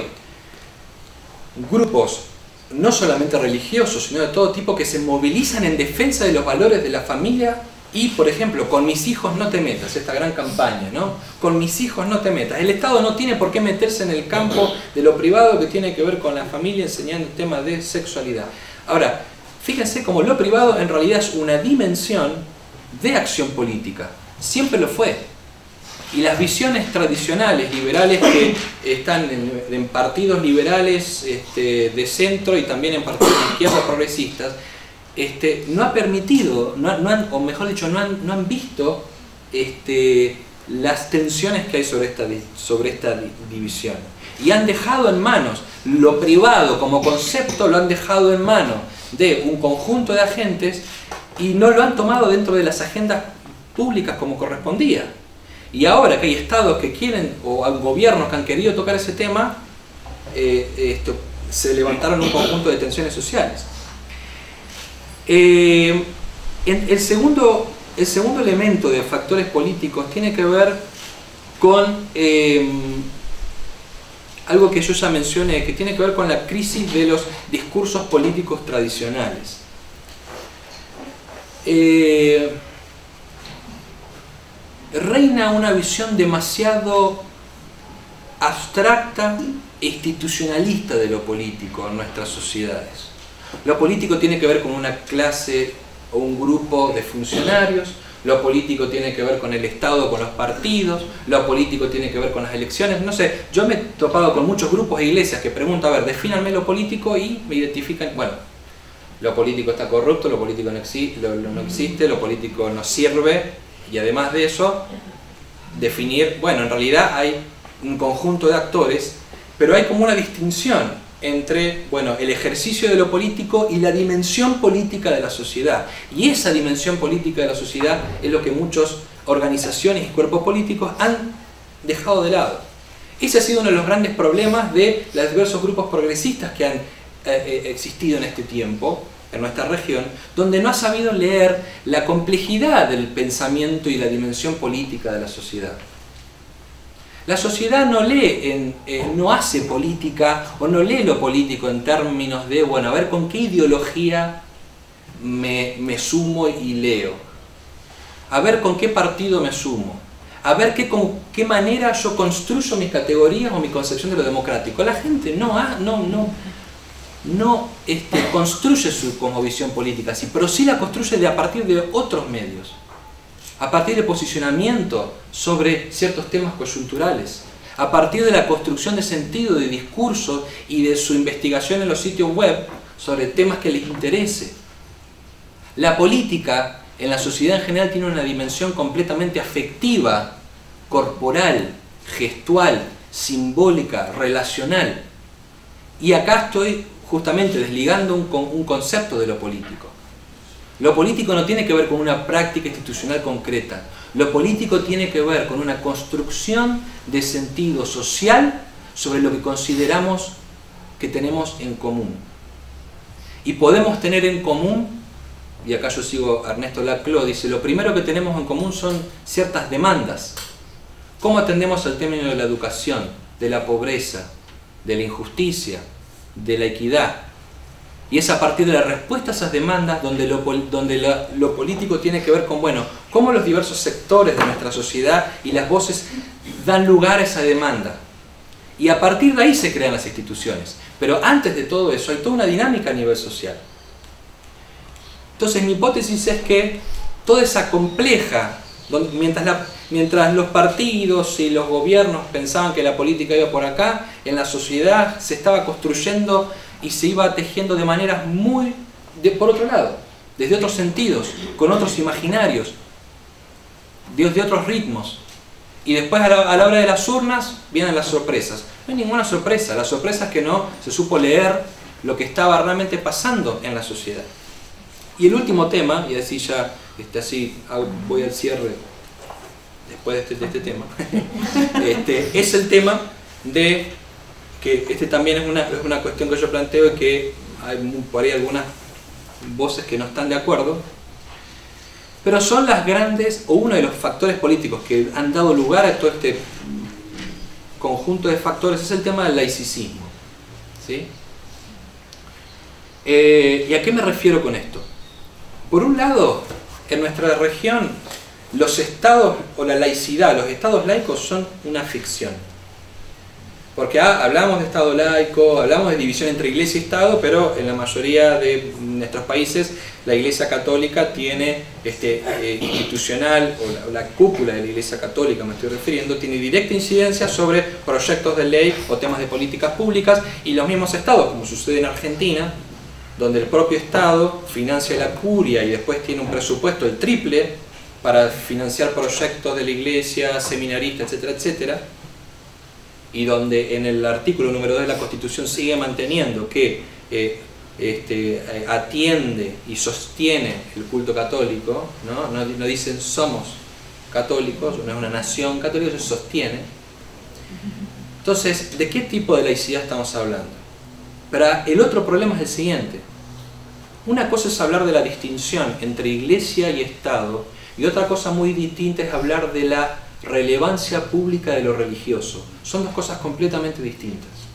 grupos no solamente religiosos, sino de todo tipo que se movilizan en defensa de los valores de la familia y, por ejemplo, con mis hijos no te metas, esta gran campaña, ¿no? Con mis hijos no te metas. El Estado no tiene por qué meterse en el campo de lo privado que tiene que ver con la familia enseñando el tema de sexualidad. Ahora, fíjense cómo lo privado en realidad es una dimensión de acción política. Siempre lo fue. Y las visiones tradicionales, liberales, que están en, en partidos liberales este, de centro y también en partidos de izquierda progresistas, este, no ha permitido, no, no han, o mejor dicho, no han, no han visto este, las tensiones que hay sobre esta, sobre esta división. Y han dejado en manos lo privado como concepto, lo han dejado en manos de un conjunto de agentes y no lo han tomado dentro de las agendas públicas como correspondía. Y ahora que hay estados que quieren, o hay gobiernos que han querido tocar ese tema, eh, esto, se levantaron un conjunto de tensiones sociales. Eh, en el, segundo, el segundo elemento de factores políticos tiene que ver con... Eh, algo que yo ya mencioné, que tiene que ver con la crisis de los discursos políticos tradicionales. Eh, reina una visión demasiado abstracta e institucionalista de lo político en nuestras sociedades. Lo político tiene que ver con una clase o un grupo de funcionarios, lo político tiene que ver con el Estado, con los partidos, lo político tiene que ver con las elecciones. No sé, yo me he topado con muchos grupos e iglesias que preguntan, a ver, defínanme lo político y me identifican, bueno, lo político está corrupto, lo político no, exi lo, lo no existe, lo político no sirve, y además de eso, definir, bueno, en realidad hay un conjunto de actores, pero hay como una distinción entre, bueno, el ejercicio de lo político y la dimensión política de la sociedad. Y esa dimensión política de la sociedad es lo que muchas organizaciones y cuerpos políticos han dejado de lado. Ese ha sido uno de los grandes problemas de los diversos grupos progresistas que han eh, existido en este tiempo, en nuestra región, donde no ha sabido leer la complejidad del pensamiento y la dimensión política de la sociedad. La sociedad no lee, en, eh, no hace política o no lee lo político en términos de, bueno, a ver con qué ideología me, me sumo y leo, a ver con qué partido me sumo, a ver qué, con qué manera yo construyo mis categorías o mi concepción de lo democrático. La gente no, ha, no, no, no este, construye su cosmovisión política así, pero sí la construye de, a partir de otros medios, a partir de posicionamiento sobre ciertos temas coyunturales, a partir de la construcción de sentido, de discursos y de su investigación en los sitios web sobre temas que les interese. La política en la sociedad en general tiene una dimensión completamente afectiva, corporal, gestual, simbólica, relacional. Y acá estoy justamente desligando un, un concepto de lo político. Lo político no tiene que ver con una práctica institucional concreta. Lo político tiene que ver con una construcción de sentido social sobre lo que consideramos que tenemos en común. Y podemos tener en común, y acá yo sigo a Ernesto Laclau, dice, lo primero que tenemos en común son ciertas demandas. ¿Cómo atendemos al término de la educación, de la pobreza, de la injusticia, de la equidad? Y es a partir de la respuesta a esas demandas donde, lo, donde la, lo político tiene que ver con, bueno, cómo los diversos sectores de nuestra sociedad y las voces dan lugar a esa demanda. Y a partir de ahí se crean las instituciones. Pero antes de todo eso hay toda una dinámica a nivel social. Entonces mi hipótesis es que toda esa compleja, donde, mientras, la, mientras los partidos y los gobiernos pensaban que la política iba por acá, en la sociedad se estaba construyendo y se iba tejiendo de maneras muy, de, por otro lado, desde otros sentidos, con otros imaginarios, de, de otros ritmos. Y después a la, a la hora de las urnas vienen las sorpresas. No hay ninguna sorpresa, la sorpresa es que no se supo leer lo que estaba realmente pasando en la sociedad. Y el último tema, y así ya, este, así voy al cierre después de este, de este tema, este, es el tema de que este también es una, es una cuestión que yo planteo y que hay por ahí algunas voces que no están de acuerdo, pero son las grandes, o uno de los factores políticos que han dado lugar a todo este conjunto de factores, es el tema del laicismo, ¿sí? Eh, ¿Y a qué me refiero con esto? Por un lado, en nuestra región, los estados, o la laicidad, los estados laicos son una ficción. Porque ah, hablamos de Estado laico, hablamos de división entre Iglesia y Estado, pero en la mayoría de nuestros países la Iglesia Católica tiene, este, eh, institucional, o la, o la cúpula de la Iglesia Católica me estoy refiriendo, tiene directa incidencia sobre proyectos de ley o temas de políticas públicas, y los mismos estados, como sucede en Argentina, donde el propio Estado financia la curia y después tiene un presupuesto el triple para financiar proyectos de la Iglesia, seminaristas, etcétera, etcétera, y donde en el artículo número dos de la Constitución sigue manteniendo que eh, este, eh, atiende y sostiene el culto católico, ¿no? No, no dicen somos católicos, no es una nación católica, se sostiene. Entonces, ¿de qué tipo de laicidad estamos hablando? Pero el otro problema es el siguiente. Una cosa es hablar de la distinción entre Iglesia y Estado, y otra cosa muy distinta es hablar de la relevancia pública de lo religioso. Son dos cosas completamente distintas.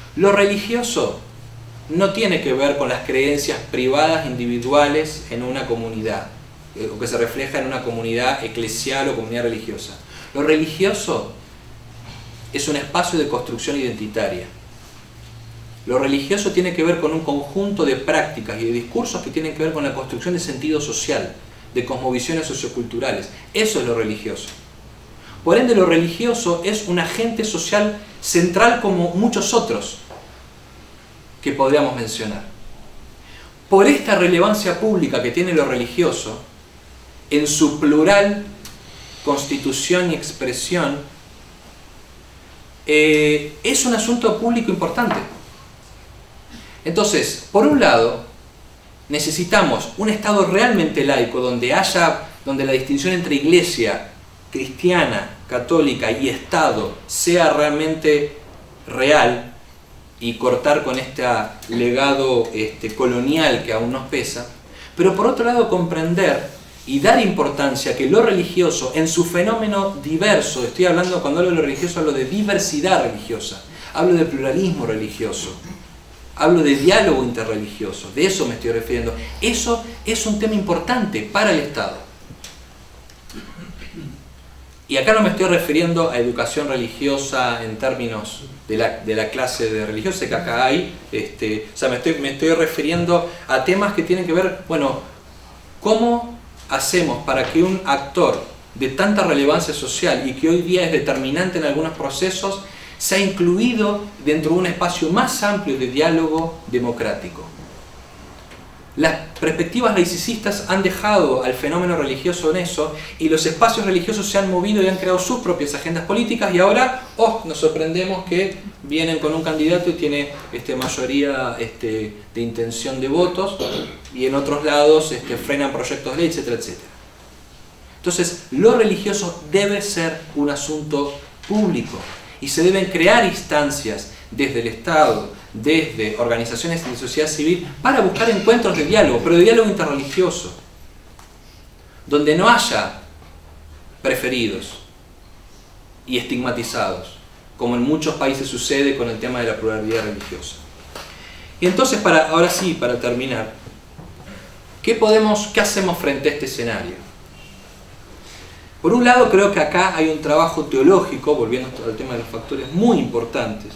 Lo religioso no tiene que ver con las creencias privadas, individuales en una comunidad, o que se refleja en una comunidad eclesial o comunidad religiosa. Lo religioso es un espacio de construcción identitaria. Lo religioso tiene que ver con un conjunto de prácticas y de discursos que tienen que ver con la construcción de sentido social, de cosmovisiones socioculturales. Eso es lo religioso. Por ende, lo religioso es un agente social central como muchos otros que podríamos mencionar. Por esta relevancia pública que tiene lo religioso, en su plural constitución y expresión, eh, es un asunto público importante. Entonces, por un lado, necesitamos un Estado realmente laico, donde haya, donde la distinción entre iglesia cristiana, católica y Estado sea realmente real, y cortar con este legado este, colonial que aún nos pesa. Pero por otro lado, comprender y dar importancia que lo religioso, en su fenómeno diverso, estoy hablando, cuando hablo de lo religioso, hablo de diversidad religiosa, hablo de pluralismo religioso, hablo de diálogo interreligioso, de eso me estoy refiriendo. Eso es un tema importante para el Estado. Y acá no me estoy refiriendo a educación religiosa en términos de la, de la clase de religiosa que acá hay, este, o sea, me estoy, me estoy refiriendo a temas que tienen que ver, bueno, ¿cómo hacemos para que un actor de tanta relevancia social y que hoy día es determinante en algunos procesos sea incluido dentro de un espacio más amplio de diálogo democrático? Las perspectivas laicistas han dejado al fenómeno religioso en eso, y los espacios religiosos se han movido y han creado sus propias agendas políticas, y ahora oh, nos sorprendemos que vienen con un candidato y tiene este, mayoría este, de intención de votos, y en otros lados este, frenan proyectos de ley, etcétera, etcétera. Entonces, lo religioso debe ser un asunto público, y se deben crear instancias desde el Estado, desde organizaciones de sociedad civil, para buscar encuentros de diálogo, pero de diálogo interreligioso, donde no haya preferidos y estigmatizados, como en muchos países sucede con el tema de la pluralidad religiosa. Y entonces, para, ahora sí, para terminar, ¿qué podemos, qué hacemos frente a este escenario? Por un lado, creo que acá hay un trabajo teológico, volviendo al tema de los factores, muy importantes.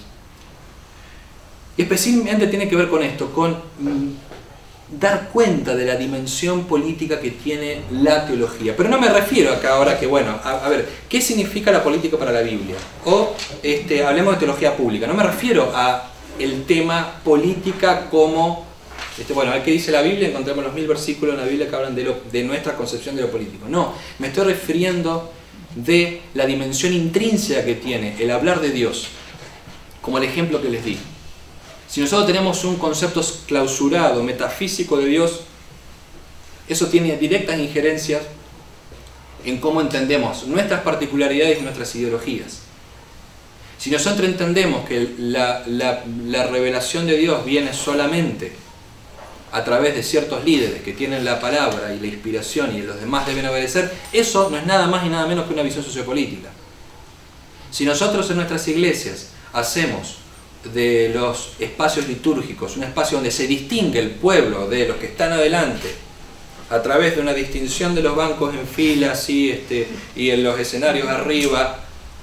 Y especialmente tiene que ver con esto, con mm, dar cuenta de la dimensión política que tiene la teología. Pero no me refiero acá ahora que, bueno, a, a ver, ¿qué significa la política para la Biblia? O este, hablemos de teología pública. No me refiero a el tema política como, este, bueno, a ver qué dice la Biblia, encontramos los mil versículos en la Biblia que hablan de, lo, de nuestra concepción de lo político. No, me estoy refiriendo de la dimensión intrínseca que tiene el hablar de Dios, como el ejemplo que les di. Si nosotros tenemos un concepto clausurado, metafísico de Dios, eso tiene directas injerencias en cómo entendemos nuestras particularidades y nuestras ideologías. Si nosotros entendemos que la, la, la revelación de Dios viene solamente a través de ciertos líderes que tienen la palabra y la inspiración y los demás deben obedecer, eso no es nada más y nada menos que una visión sociopolítica. Si nosotros en nuestras iglesias hacemos de los espacios litúrgicos un espacio donde se distingue el pueblo de los que están adelante a través de una distinción de los bancos en fila así, este, y en los escenarios arriba,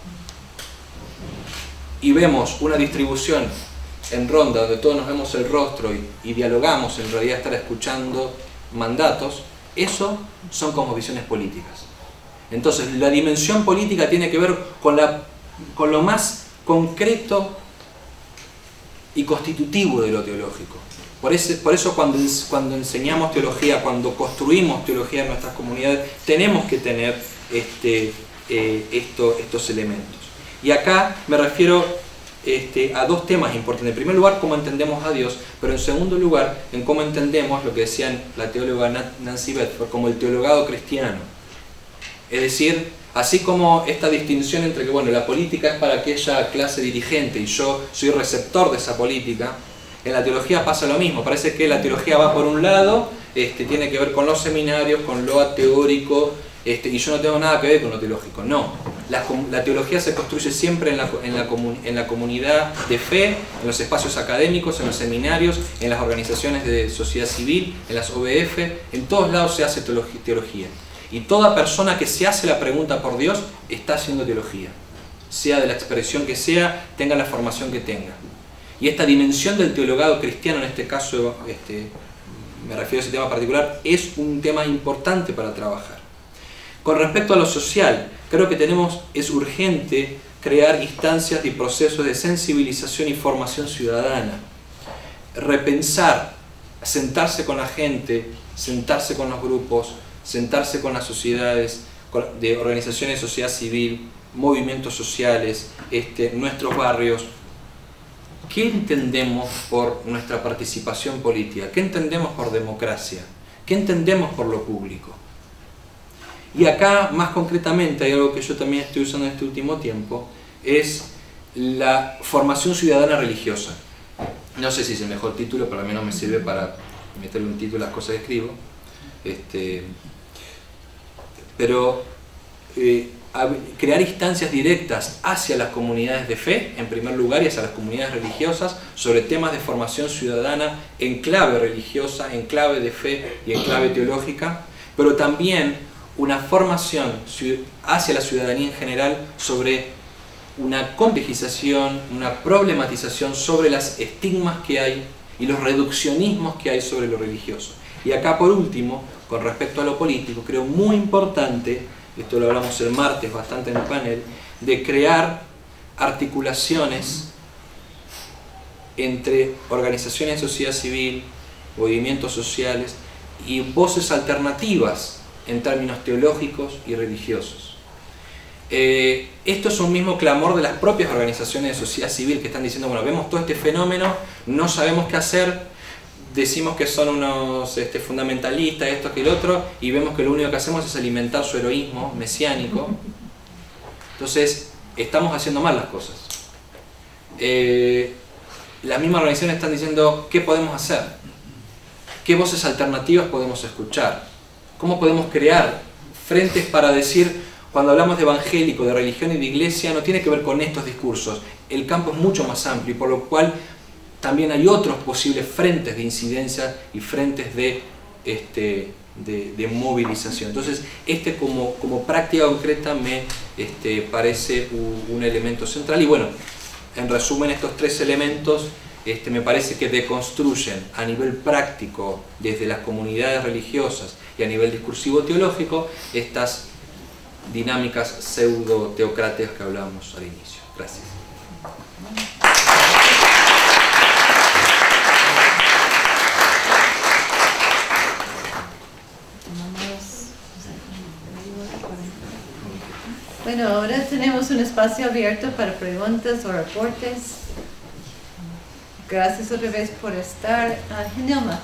y vemos una distribución en ronda donde todos nos vemos el rostro y, y dialogamos, en realidad estar escuchando mandatos, eso son cosmovisiones políticas. Entonces la dimensión política tiene que ver con, la, con lo más concreto y constitutivo de lo teológico. Por, ese, por eso cuando, cuando enseñamos teología, cuando construimos teología en nuestras comunidades, tenemos que tener este, eh, esto, estos elementos. Y acá me refiero este, a dos temas importantes. En primer lugar, cómo entendemos a Dios, pero en segundo lugar, en cómo entendemos lo que decían la teóloga Nancy Bedford como el teologado cristiano. Es decir, así como esta distinción entre que, bueno, la política es para aquella clase dirigente y yo soy receptor de esa política, en la teología pasa lo mismo. Parece que la teología va por un lado, este, tiene que ver con los seminarios, con lo teórico, este, y yo no tengo nada que ver con lo teológico. No. La, la teología se construye siempre en la, en, la comun, en la comunidad de fe, en los espacios académicos, en los seminarios, en las organizaciones de sociedad civil, en las O B F, en todos lados se hace teología. Y toda persona que se hace la pregunta por Dios está haciendo teología, sea de la expresión que sea, tenga la formación que tenga. Y esta dimensión del teologado cristiano, en este caso, este, me refiero a ese tema particular, es un tema importante para trabajar. Con respecto a lo social, creo que tenemos, es urgente crear instancias y procesos de sensibilización y formación ciudadana. Repensar, sentarse con la gente, sentarse con los grupos, sentarse con las sociedades, de organizaciones de sociedad civil, movimientos sociales, este, nuestros barrios. ¿Qué entendemos por nuestra participación política? ¿Qué entendemos por democracia? ¿Qué entendemos por lo público? Y acá, más concretamente, hay algo que yo también estoy usando en este último tiempo, es la formación ciudadana religiosa. No sé si es el mejor título, pero al menos me sirve para meterle un título a las cosas que escribo. Este, pero eh, crear instancias directas hacia las comunidades de fe, en primer lugar, y hacia las comunidades religiosas, sobre temas de formación ciudadana en clave religiosa, en clave de fe y en clave teológica, pero también una formación hacia la ciudadanía en general sobre una complejización, una problematización sobre los estigmas que hay y los reduccionismos que hay sobre lo religioso. Y acá, por último, con respecto a lo político, creo muy importante, esto lo hablamos el martes bastante en el panel, de crear articulaciones entre organizaciones de sociedad civil, movimientos sociales y voces alternativas en términos teológicos y religiosos. Eh, esto es un mismo clamor de las propias organizaciones de sociedad civil que están diciendo, bueno, vemos todo este fenómeno, no sabemos qué hacer, decimos que son unos este, fundamentalistas, esto que el otro, y vemos que lo único que hacemos es alimentar su heroísmo mesiánico. Entonces, estamos haciendo mal las cosas. Eh, las mismas organizaciones están diciendo, ¿qué podemos hacer? ¿Qué voces alternativas podemos escuchar? ¿Cómo podemos crear frentes para decir, cuando hablamos de evangélico, de religión y de iglesia, no tiene que ver con estos discursos? El campo es mucho más amplio y por lo cual también hay otros posibles frentes de incidencia y frentes de, este, de, de movilización. Entonces, este como, como práctica concreta me este, parece un, un elemento central. Y bueno, en resumen, estos tres elementos este, me parece que deconstruyen a nivel práctico, desde las comunidades religiosas y a nivel discursivo teológico, estas dinámicas pseudo-teocráticas que hablábamos al inicio. Gracias. Bueno, ahora tenemos un espacio abierto para preguntas o reportes. Gracias otra vez por estar. Uh, Genilma.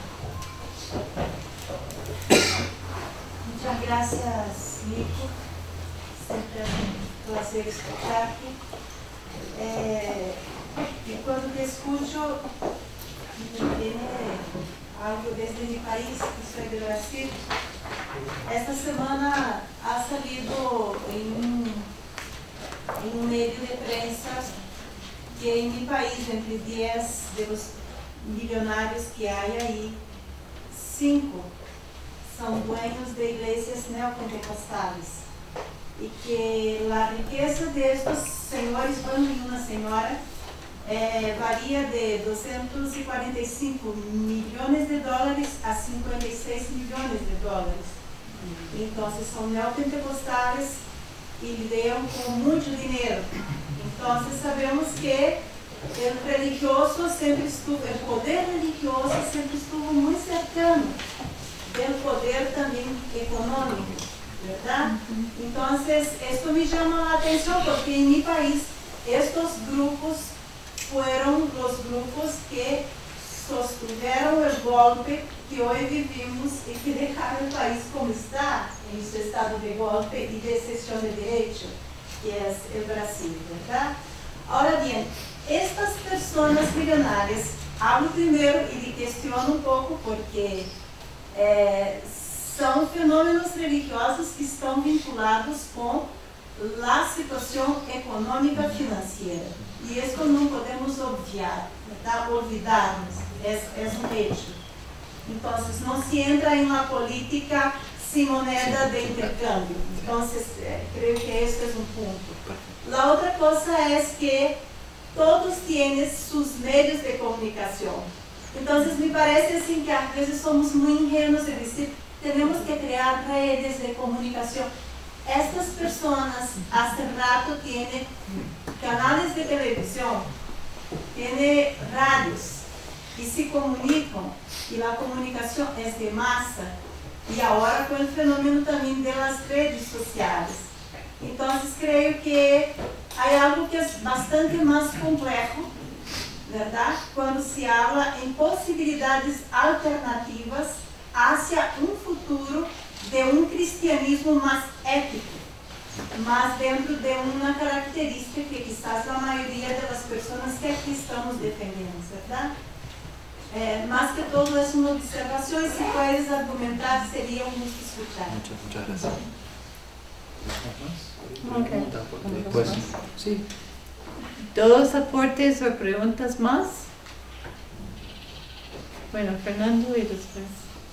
Muchas gracias, Nico. Siempre es un placer escucharte. Eh, y cuando te escucho, me viene algo desde mi país, que soy de Brasil. Esta semana ha salido en un, en un medio de prensa que en mi país, entre diez de los millonarios que hay ahí, cinco son dueños de iglesias neopentecostales. Y que la riqueza de estos señores, bueno, y una señora, eh, varía de doscientos cuarenta y cinco millones de dólares a cincuenta y seis millones de dólares. Entonces son neopentecostales y lidian con mucho dinero. Entonces sabemos que el religioso siempre estuvo, el poder religioso siempre estuvo muy cercano del poder también económico, ¿verdad? Entonces esto me llama la atención porque en mi país estos grupos fueron los grupos que sostuvieron el golpe que hoy vivimos y que dejaron el país como está, en su estado de golpe y de excepción de derecho, que es el Brasil, ¿verdad? Ahora bien, estas personas millonarias, hablo primero y cuestiono un poco porque eh, son fenómenos religiosos que estão vinculados com la situación económica financiera. Y esto no podemos obviar, ¿verdad? Olvidarnos, es, es un hecho. Entonces, no se entra en la política sin moneda de intercambio. Entonces, eh, creo que este es un punto. La otra cosa es que todos tienen sus medios de comunicación. Entonces, me parece assim, que a veces somos muy ingenuos de decir, tenemos que crear redes de comunicación. Estas personas hace rato tienen canales de televisión, tienen radios y se comunican, y la comunicación es de masa, y ahora con el fenómeno también de las redes sociales. Entonces creo que hay algo que es bastante más complejo, ¿verdad? Cuando se habla en posibilidades alternativas hacia un futuro de un cristianismo más ético, más dentro de una característica que quizás la mayoría de las personas que aquí estamos defendiendo, ¿verdad? Eh, más que todo es una observación, y si puedes argumentar sería un gusto escuchar. Muchas, muchas gracias. Okay. Porque después, sí. ¿Dos aportes o preguntas más? Bueno, Fernando y después.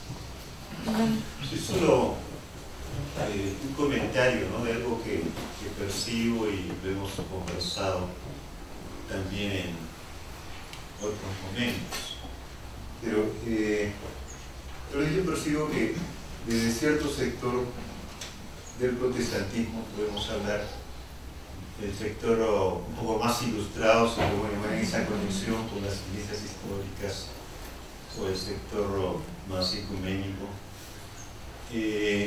Sí, solo eh, un comentario, ¿no?, de algo que, que percibo y lo hemos conversado también en otros momentos. Pero, eh, pero yo percibo que desde cierto sector del protestantismo podemos hablar del sector un poco más ilustrado, sobre bueno, en esa conexión con las iglesias históricas, o el sector más ecuménico. Eh,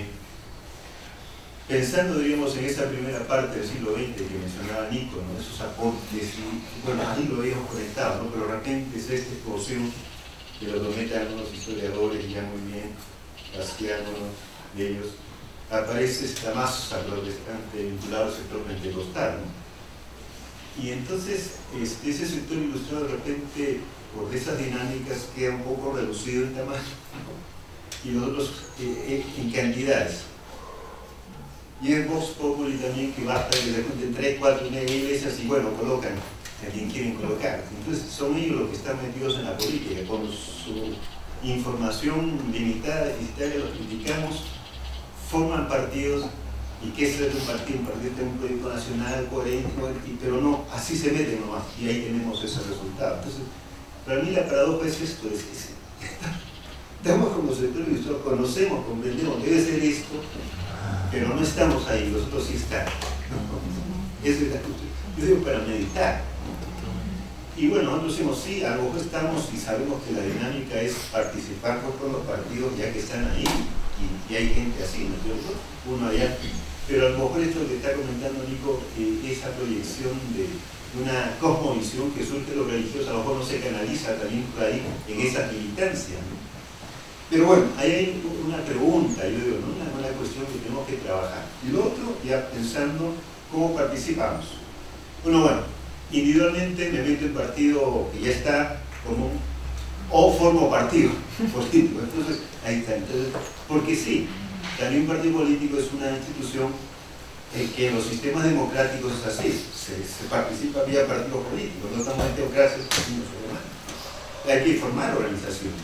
pensando, diríamos, en esa primera parte del siglo veinte que mencionaba Nico, ¿no?, esos aportes, y bueno, ahí lo habíamos conectado, ¿no?, pero de repente es esta explosión que lo comentan algunos historiadores ya muy bien, Bastiano, de ellos, aparece esta masa protestante vinculada al sector pentecostal, ¿no? Y entonces este, ese sector ilustrado de repente, por esas dinámicas, queda un poco reducido en tamaño, y los otros eh, en cantidades. Y es Vox Populi también, que basta que de repente tres, cuatro, nueve iglesias y bueno, colocan a quien quieren colocar. Entonces son ellos los que están metidos en la política, con su información limitada, deficitaria, los criticamos, forman partidos, y que es un partido, un partido de un proyecto nacional coherente, pero no, así se meten nomás, y ahí tenemos ese resultado. Entonces, para mí la paradoja es esto, es, es, estamos como sector ilustrado, conocemos, comprendemos, debe ser esto, pero no estamos ahí, los otros sí están. Esa es la cuestión. Yo digo para meditar. Y bueno, nosotros decimos, sí, a lo mejor estamos y sabemos que la dinámica es participar con los partidos ya que están ahí, y, y hay gente así, ¿no es cierto? Uno allá. Pero a lo mejor esto que está comentando Nico, eh, esa proyección de una cosmovisión que surge de lo religioso, a lo mejor no se canaliza también por ahí en esa militancia, ¿no? Pero bueno, ahí hay una pregunta, yo digo, ¿no?, una, una cuestión que tenemos que trabajar. Y lo otro, ya pensando cómo participamos. Bueno, bueno, individualmente me meto en partido que ya está como, o formo partido político. Entonces, ahí está. Entonces, porque sí, también un partido político es una institución eh, que en los sistemas democráticos es así, se, se participa vía partidos políticos, no estamos en democracia, hay que formar organizaciones.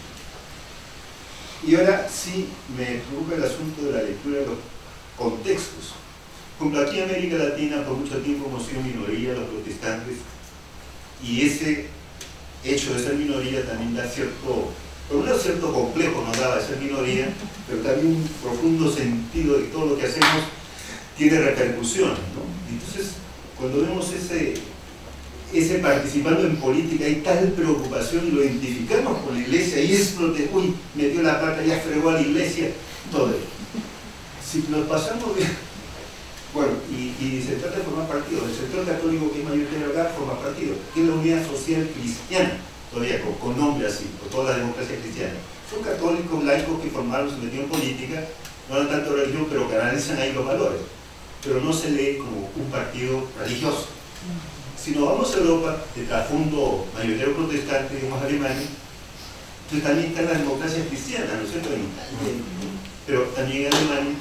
Y ahora sí me preocupa el asunto de la lectura de los contextos. Como aquí en América Latina por mucho tiempo hemos sido minoría los protestantes, y ese hecho de ser minoría también da cierto, por un lado cierto complejo nos daba de ser minoría, pero también un profundo sentido de que todo lo que hacemos tiene repercusiones, ¿no? Entonces, cuando vemos ese, ese participando en política, hay tal preocupación y lo identificamos con la iglesia, y es lo que, uy, metió la pata, ya fregó a la iglesia, todo. Si nos pasamos bien, bueno, y, y se trata de formar partidos. El sector católico, que es mayoritario acá, forma partidos. Tiene la unidad social cristiana, todavía con, con nombre así, con toda la democracia cristiana. Son católicos, laicos que formaron, se metieron en política, no dan tanto religión, pero canalizan ahí los valores. Pero no se lee como un partido religioso. Si nos vamos a Europa, de trasfondo mayoritario protestante, digamos Alemania, entonces también está la democracia cristiana, ¿no es cierto? Pero también en Alemania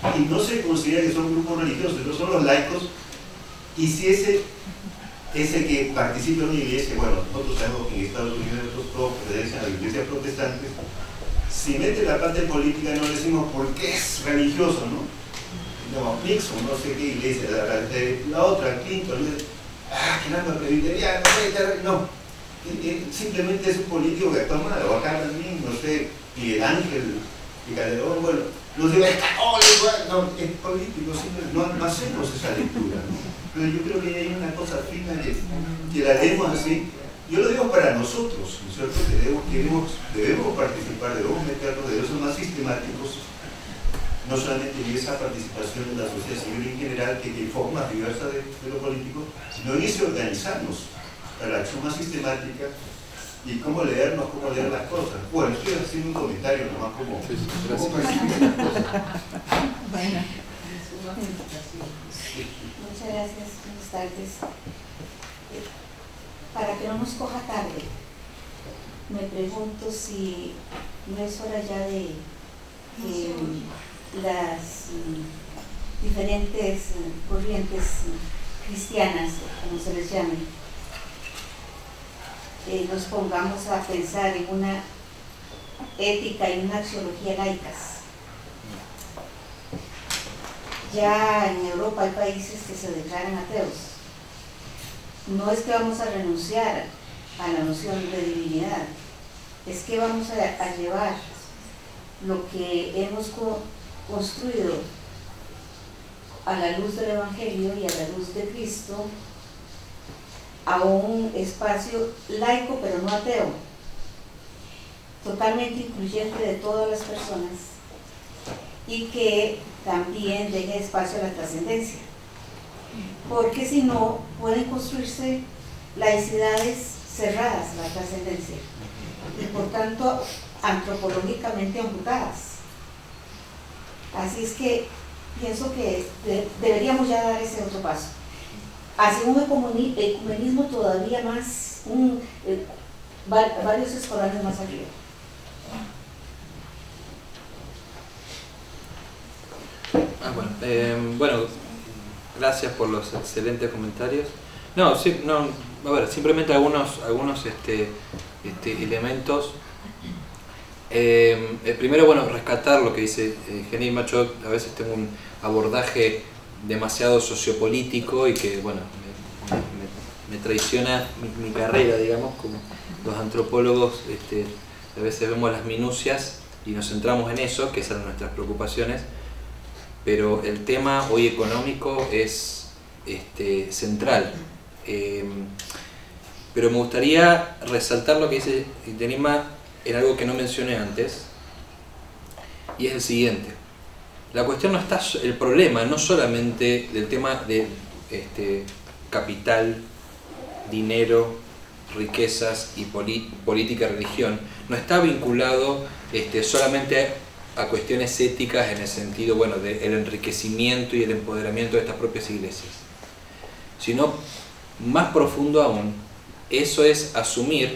y no se considera que son grupos religiosos, no son los laicos, y si ese, ese que participa en una iglesia, bueno, nosotros sabemos que en Estados Unidos nosotros todos pertenecen a las iglesias protestantes, si mete la parte política no decimos por qué es religioso, ¿no? No, Nixon, no sé qué iglesia, la, la, la otra, Clinton, ah, que nada presbiteriano, no, simplemente es un político que actúa mal, o acá también, no sé, Miguel Ángel, y Calderón, bueno, no digo, es católico, no, es político, no, no hacemos esa lectura, ¿no? Pero yo creo que hay una cosa fina que, que la leemos así. Yo lo digo para nosotros, ¿no es cierto? Que debemos, debemos, debemos participar, debemos meternos, debemos ser más sistemáticos, no solamente en esa participación de la sociedad civil en general, que hay formas diversas de, de lo político, sino en ese organizarnos para la acción más sistemática y cómo leernos, cómo leer las cosas. Bueno, estoy haciendo un comentario nomás como, Sí, sí, cómo percibir las cosas. Bueno. Muchas gracias, buenas tardes. Para que no nos coja tarde, me pregunto si no es hora ya de que las mm, diferentes mm, corrientes mm, cristianas, como se les llame, eh, nos pongamos a pensar en una ética y una axiología laicas. Ya en Europa hay países que se declaran ateos. No es que vamos a renunciar a la noción de divinidad, es que vamos a, a llevar lo que hemos co construido a la luz del Evangelio y a la luz de Cristo a un espacio laico pero no ateo, totalmente incluyente de todas las personas y que también deje espacio a la trascendencia, porque si no pueden construirse laicidades cerradas a la trascendencia y por tanto antropológicamente amputadas. Así es que pienso que de, deberíamos ya dar ese otro paso hacia un ecumenismo todavía más, un, eh, varios escolares más arriba. Ah, bueno, eh, bueno, gracias por los excelentes comentarios. No, sí, no, a ver, simplemente algunos, algunos este, este, elementos. Eh, eh, primero, bueno, rescatar lo que dice eh, Jenny Macho. A veces tengo un abordaje demasiado sociopolítico y que, bueno, me, me, me traiciona mi, mi carrera, digamos, como los antropólogos. Este, a veces vemos las minucias y nos centramos en eso, que esas son nuestras preocupaciones. Pero el tema hoy económico es este, central. Eh, pero me gustaría resaltar lo que dice Tenima en algo que no mencioné antes, y es el siguiente. La cuestión no está, el problema no solamente del tema de este, capital, dinero, riquezas y política y religión, no está vinculado este, solamente a cuestiones éticas en el sentido, bueno, del enriquecimiento y el empoderamiento de estas propias iglesias, sino más profundo aún, eso es asumir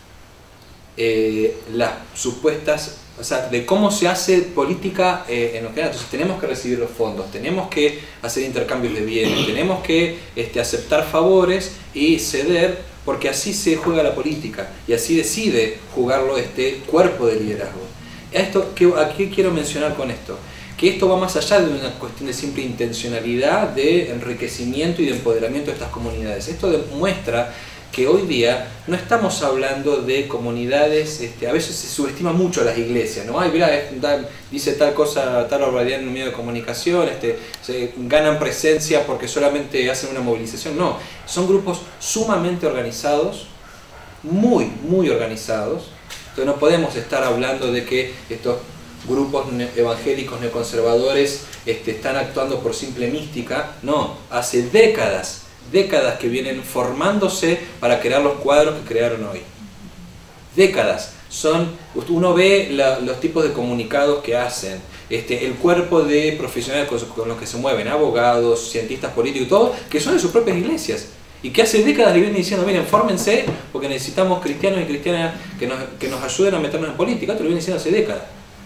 eh, las supuestas, o sea, de cómo se hace política eh, en lo general. Entonces tenemos que recibir los fondos, tenemos que hacer intercambios de bienes, tenemos que este, aceptar favores y ceder, porque así se juega la política y así decide jugarlo este cuerpo de liderazgo. Esto, ¿qué, ¿A qué quiero mencionar con esto? Que esto va más allá de una cuestión de simple intencionalidad, de enriquecimiento y de empoderamiento de estas comunidades. Esto demuestra que hoy día no estamos hablando de comunidades, este, a veces se subestima mucho a las iglesias, ¿no? Ay, mira, dice tal cosa, tal barbaridad en un medio de comunicación, este, se ganan presencia porque solamente hacen una movilización. No, son grupos sumamente organizados, muy, muy organizados. Entonces no podemos estar hablando de que estos grupos evangélicos neoconservadores este, están actuando por simple mística. No, hace décadas, décadas que vienen formándose para crear los cuadros que crearon hoy. Décadas. Son, uno ve la, los tipos de comunicados que hacen, este, el cuerpo de profesionales con, con los que se mueven, abogados, cientistas políticos, todo, que son de sus propias iglesias. Y que hace décadas le vienen diciendo, miren, fórmense porque necesitamos cristianos y cristianas que nos, que nos ayuden a meternos en política. Esto lo vienen diciendo hace décadas.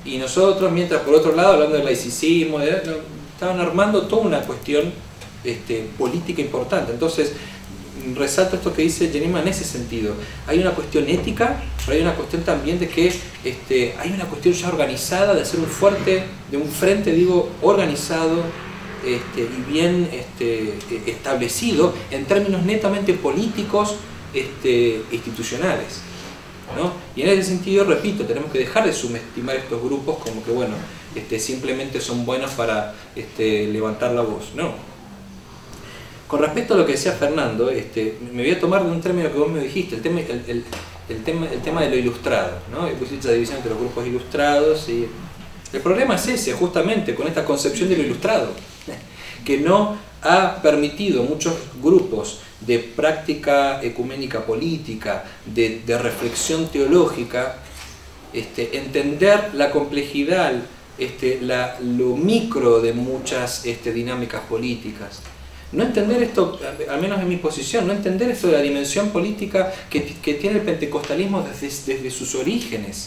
Y nosotros, mientras por otro lado, hablando del laicismo, de, no, estaban armando toda una cuestión este, política importante. Entonces, resalto esto que dice Jenima en ese sentido. Hay una cuestión ética, pero hay una cuestión también de que este, hay una cuestión ya organizada de hacer un fuerte, de un frente, digo, organizado este, y bien este, establecido en términos netamente políticos, este, institucionales, ¿no? Y en ese sentido, repito, tenemos que dejar de subestimar estos grupos como que, bueno, este, simplemente son buenos para este, levantar la voz, no. Con respecto a lo que decía Fernando, este, me voy a tomar de un término que vos me dijiste, el tema, el, el, el tema, el tema de lo ilustrado, ¿no? Pusiste la división entre los grupos ilustrados y... El problema es ese, justamente, con esta concepción de lo ilustrado, que no ha permitido a muchos grupos de práctica ecuménica política, de, de reflexión teológica, este, entender la complejidad, este, la, lo micro de muchas este, dinámicas políticas. No entender esto, al menos en mi posición, no entender esto de la dimensión política que, que tiene el pentecostalismo desde, desde sus orígenes,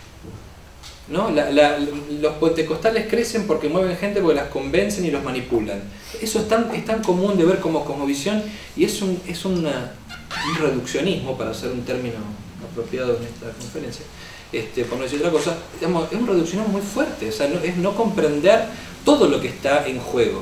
¿no? La, la, los pentecostales crecen porque mueven gente, porque las convencen y los manipulan. Eso es tan, es tan común de ver como cosmovisión y es un, es una, un reduccionismo, para usar un término apropiado en esta conferencia, este, por no decir otra cosa, digamos, es un reduccionismo muy fuerte, o sea, no, es no comprender todo lo que está en juego.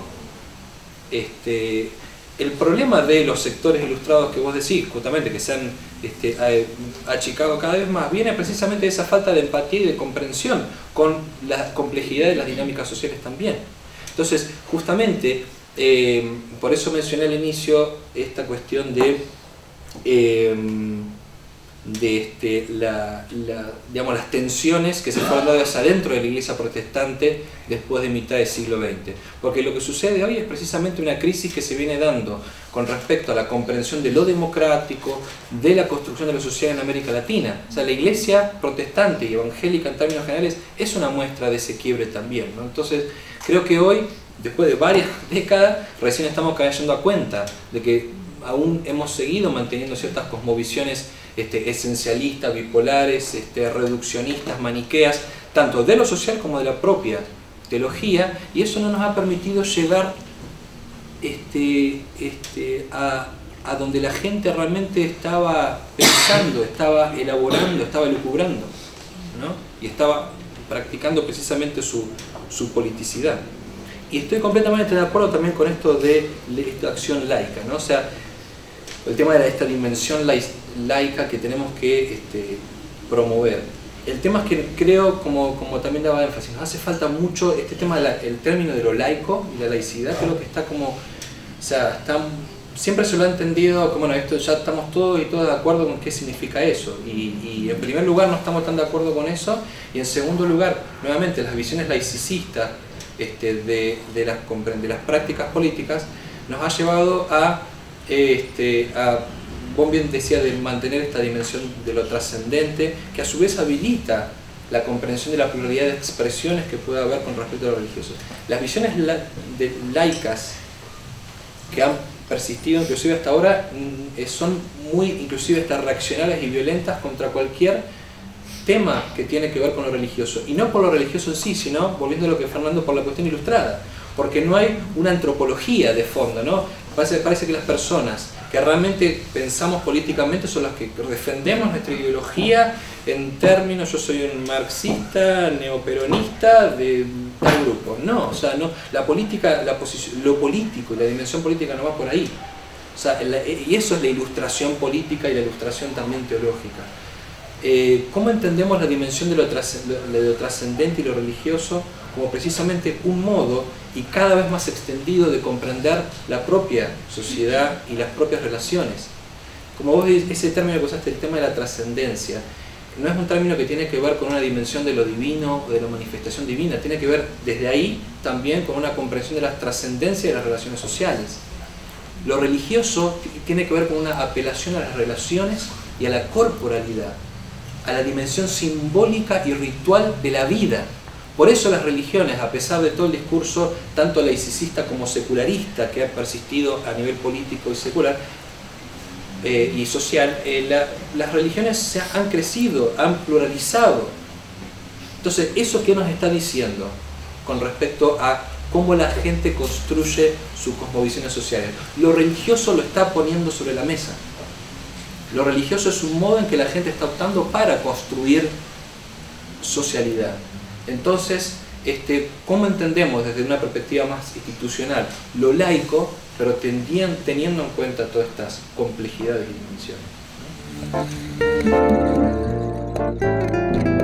Este, el problema de los sectores ilustrados que vos decís, justamente que se han este, achicado cada vez más, viene precisamente de esa falta de empatía y de comprensión con la complejidad de las dinámicas sociales también. Entonces, justamente, eh, por eso mencioné al inicio esta cuestión de, eh, de este, la, la, digamos, las tensiones que se fueron dadas adentro de la Iglesia protestante después de mitad del siglo veinte. Porque lo que sucede hoy es precisamente una crisis que se viene dando con respecto a la comprensión de lo democrático, de la construcción de la sociedad en América Latina. O sea, la Iglesia protestante y evangélica en términos generales es una muestra de ese quiebre también, ¿no? Entonces, creo que hoy, después de varias décadas, recién estamos cayendo a cuenta de que aún hemos seguido manteniendo ciertas cosmovisiones Este, esencialistas, bipolares, este, reduccionistas, maniqueas, tanto de lo social como de la propia teología, y eso no nos ha permitido llegar este, este, a, a donde la gente realmente estaba pensando, estaba elaborando, estaba lucubrando, ¿no? Y estaba practicando precisamente su, su politicidad. Y estoy completamente de acuerdo también con esto de esta acción laica, ¿no? O sea, el tema de esta dimensión laica que tenemos que este, promover. El tema es que creo, como, como también daba énfasis, nos hace falta mucho este tema, de la, el término de lo laico y la laicidad, creo que está como, o sea, está, siempre se lo ha entendido como, bueno, esto ya estamos todos y todas de acuerdo con qué significa eso, y, y en primer lugar no estamos tan de acuerdo con eso, y en segundo lugar, nuevamente, las visiones laicistas este, de, de, las, de las prácticas políticas nos ha llevado a Este, a, vos bien decía, de mantener esta dimensión de lo trascendente, que a su vez habilita la comprensión de la pluralidad de expresiones que puede haber con respecto a lo religioso. Las visiones la, de, laicas que han persistido inclusive hasta ahora son muy inclusive hasta reaccionarias y violentas contra cualquier tema que tiene que ver con lo religioso, y no por lo religioso en sí, sino, volviendo a lo que Fernando, por la cuestión ilustrada, porque no hay una antropología de fondo, ¿no? Parece, parece que las personas que realmente pensamos políticamente son las que defendemos nuestra ideología en términos, yo soy un marxista, neoperonista de tal grupo. No, o sea, no, la política, la posición, lo político y la dimensión política no va por ahí. O sea, la, y eso es la ilustración política y la ilustración también teológica. Eh, ¿Cómo entendemos la dimensión de lo, tras, de lo trascendente y lo religioso como precisamente un modo y cada vez más extendido de comprender la propia sociedad y las propias relaciones? Como vos decís, ese término que usaste, el tema de la trascendencia, no es un término que tiene que ver con una dimensión de lo divino o de la manifestación divina, tiene que ver desde ahí también con una comprensión de la trascendencia de las relaciones sociales. Lo religioso tiene que ver con una apelación a las relaciones y a la corporalidad, a la dimensión simbólica y ritual de la vida. Por eso las religiones, a pesar de todo el discurso tanto laicista como secularista que ha persistido a nivel político y secular eh, y social, eh, la, las religiones se han crecido, han pluralizado. Entonces, ¿eso qué nos está diciendo con respecto a cómo la gente construye sus cosmovisiones sociales? Lo religioso lo está poniendo sobre la mesa. Lo religioso es un modo en que la gente está optando para construir socialidad. Entonces, este, ¿cómo entendemos desde una perspectiva más institucional lo laico, pero tendían, teniendo en cuenta todas estas complejidades y dimensiones?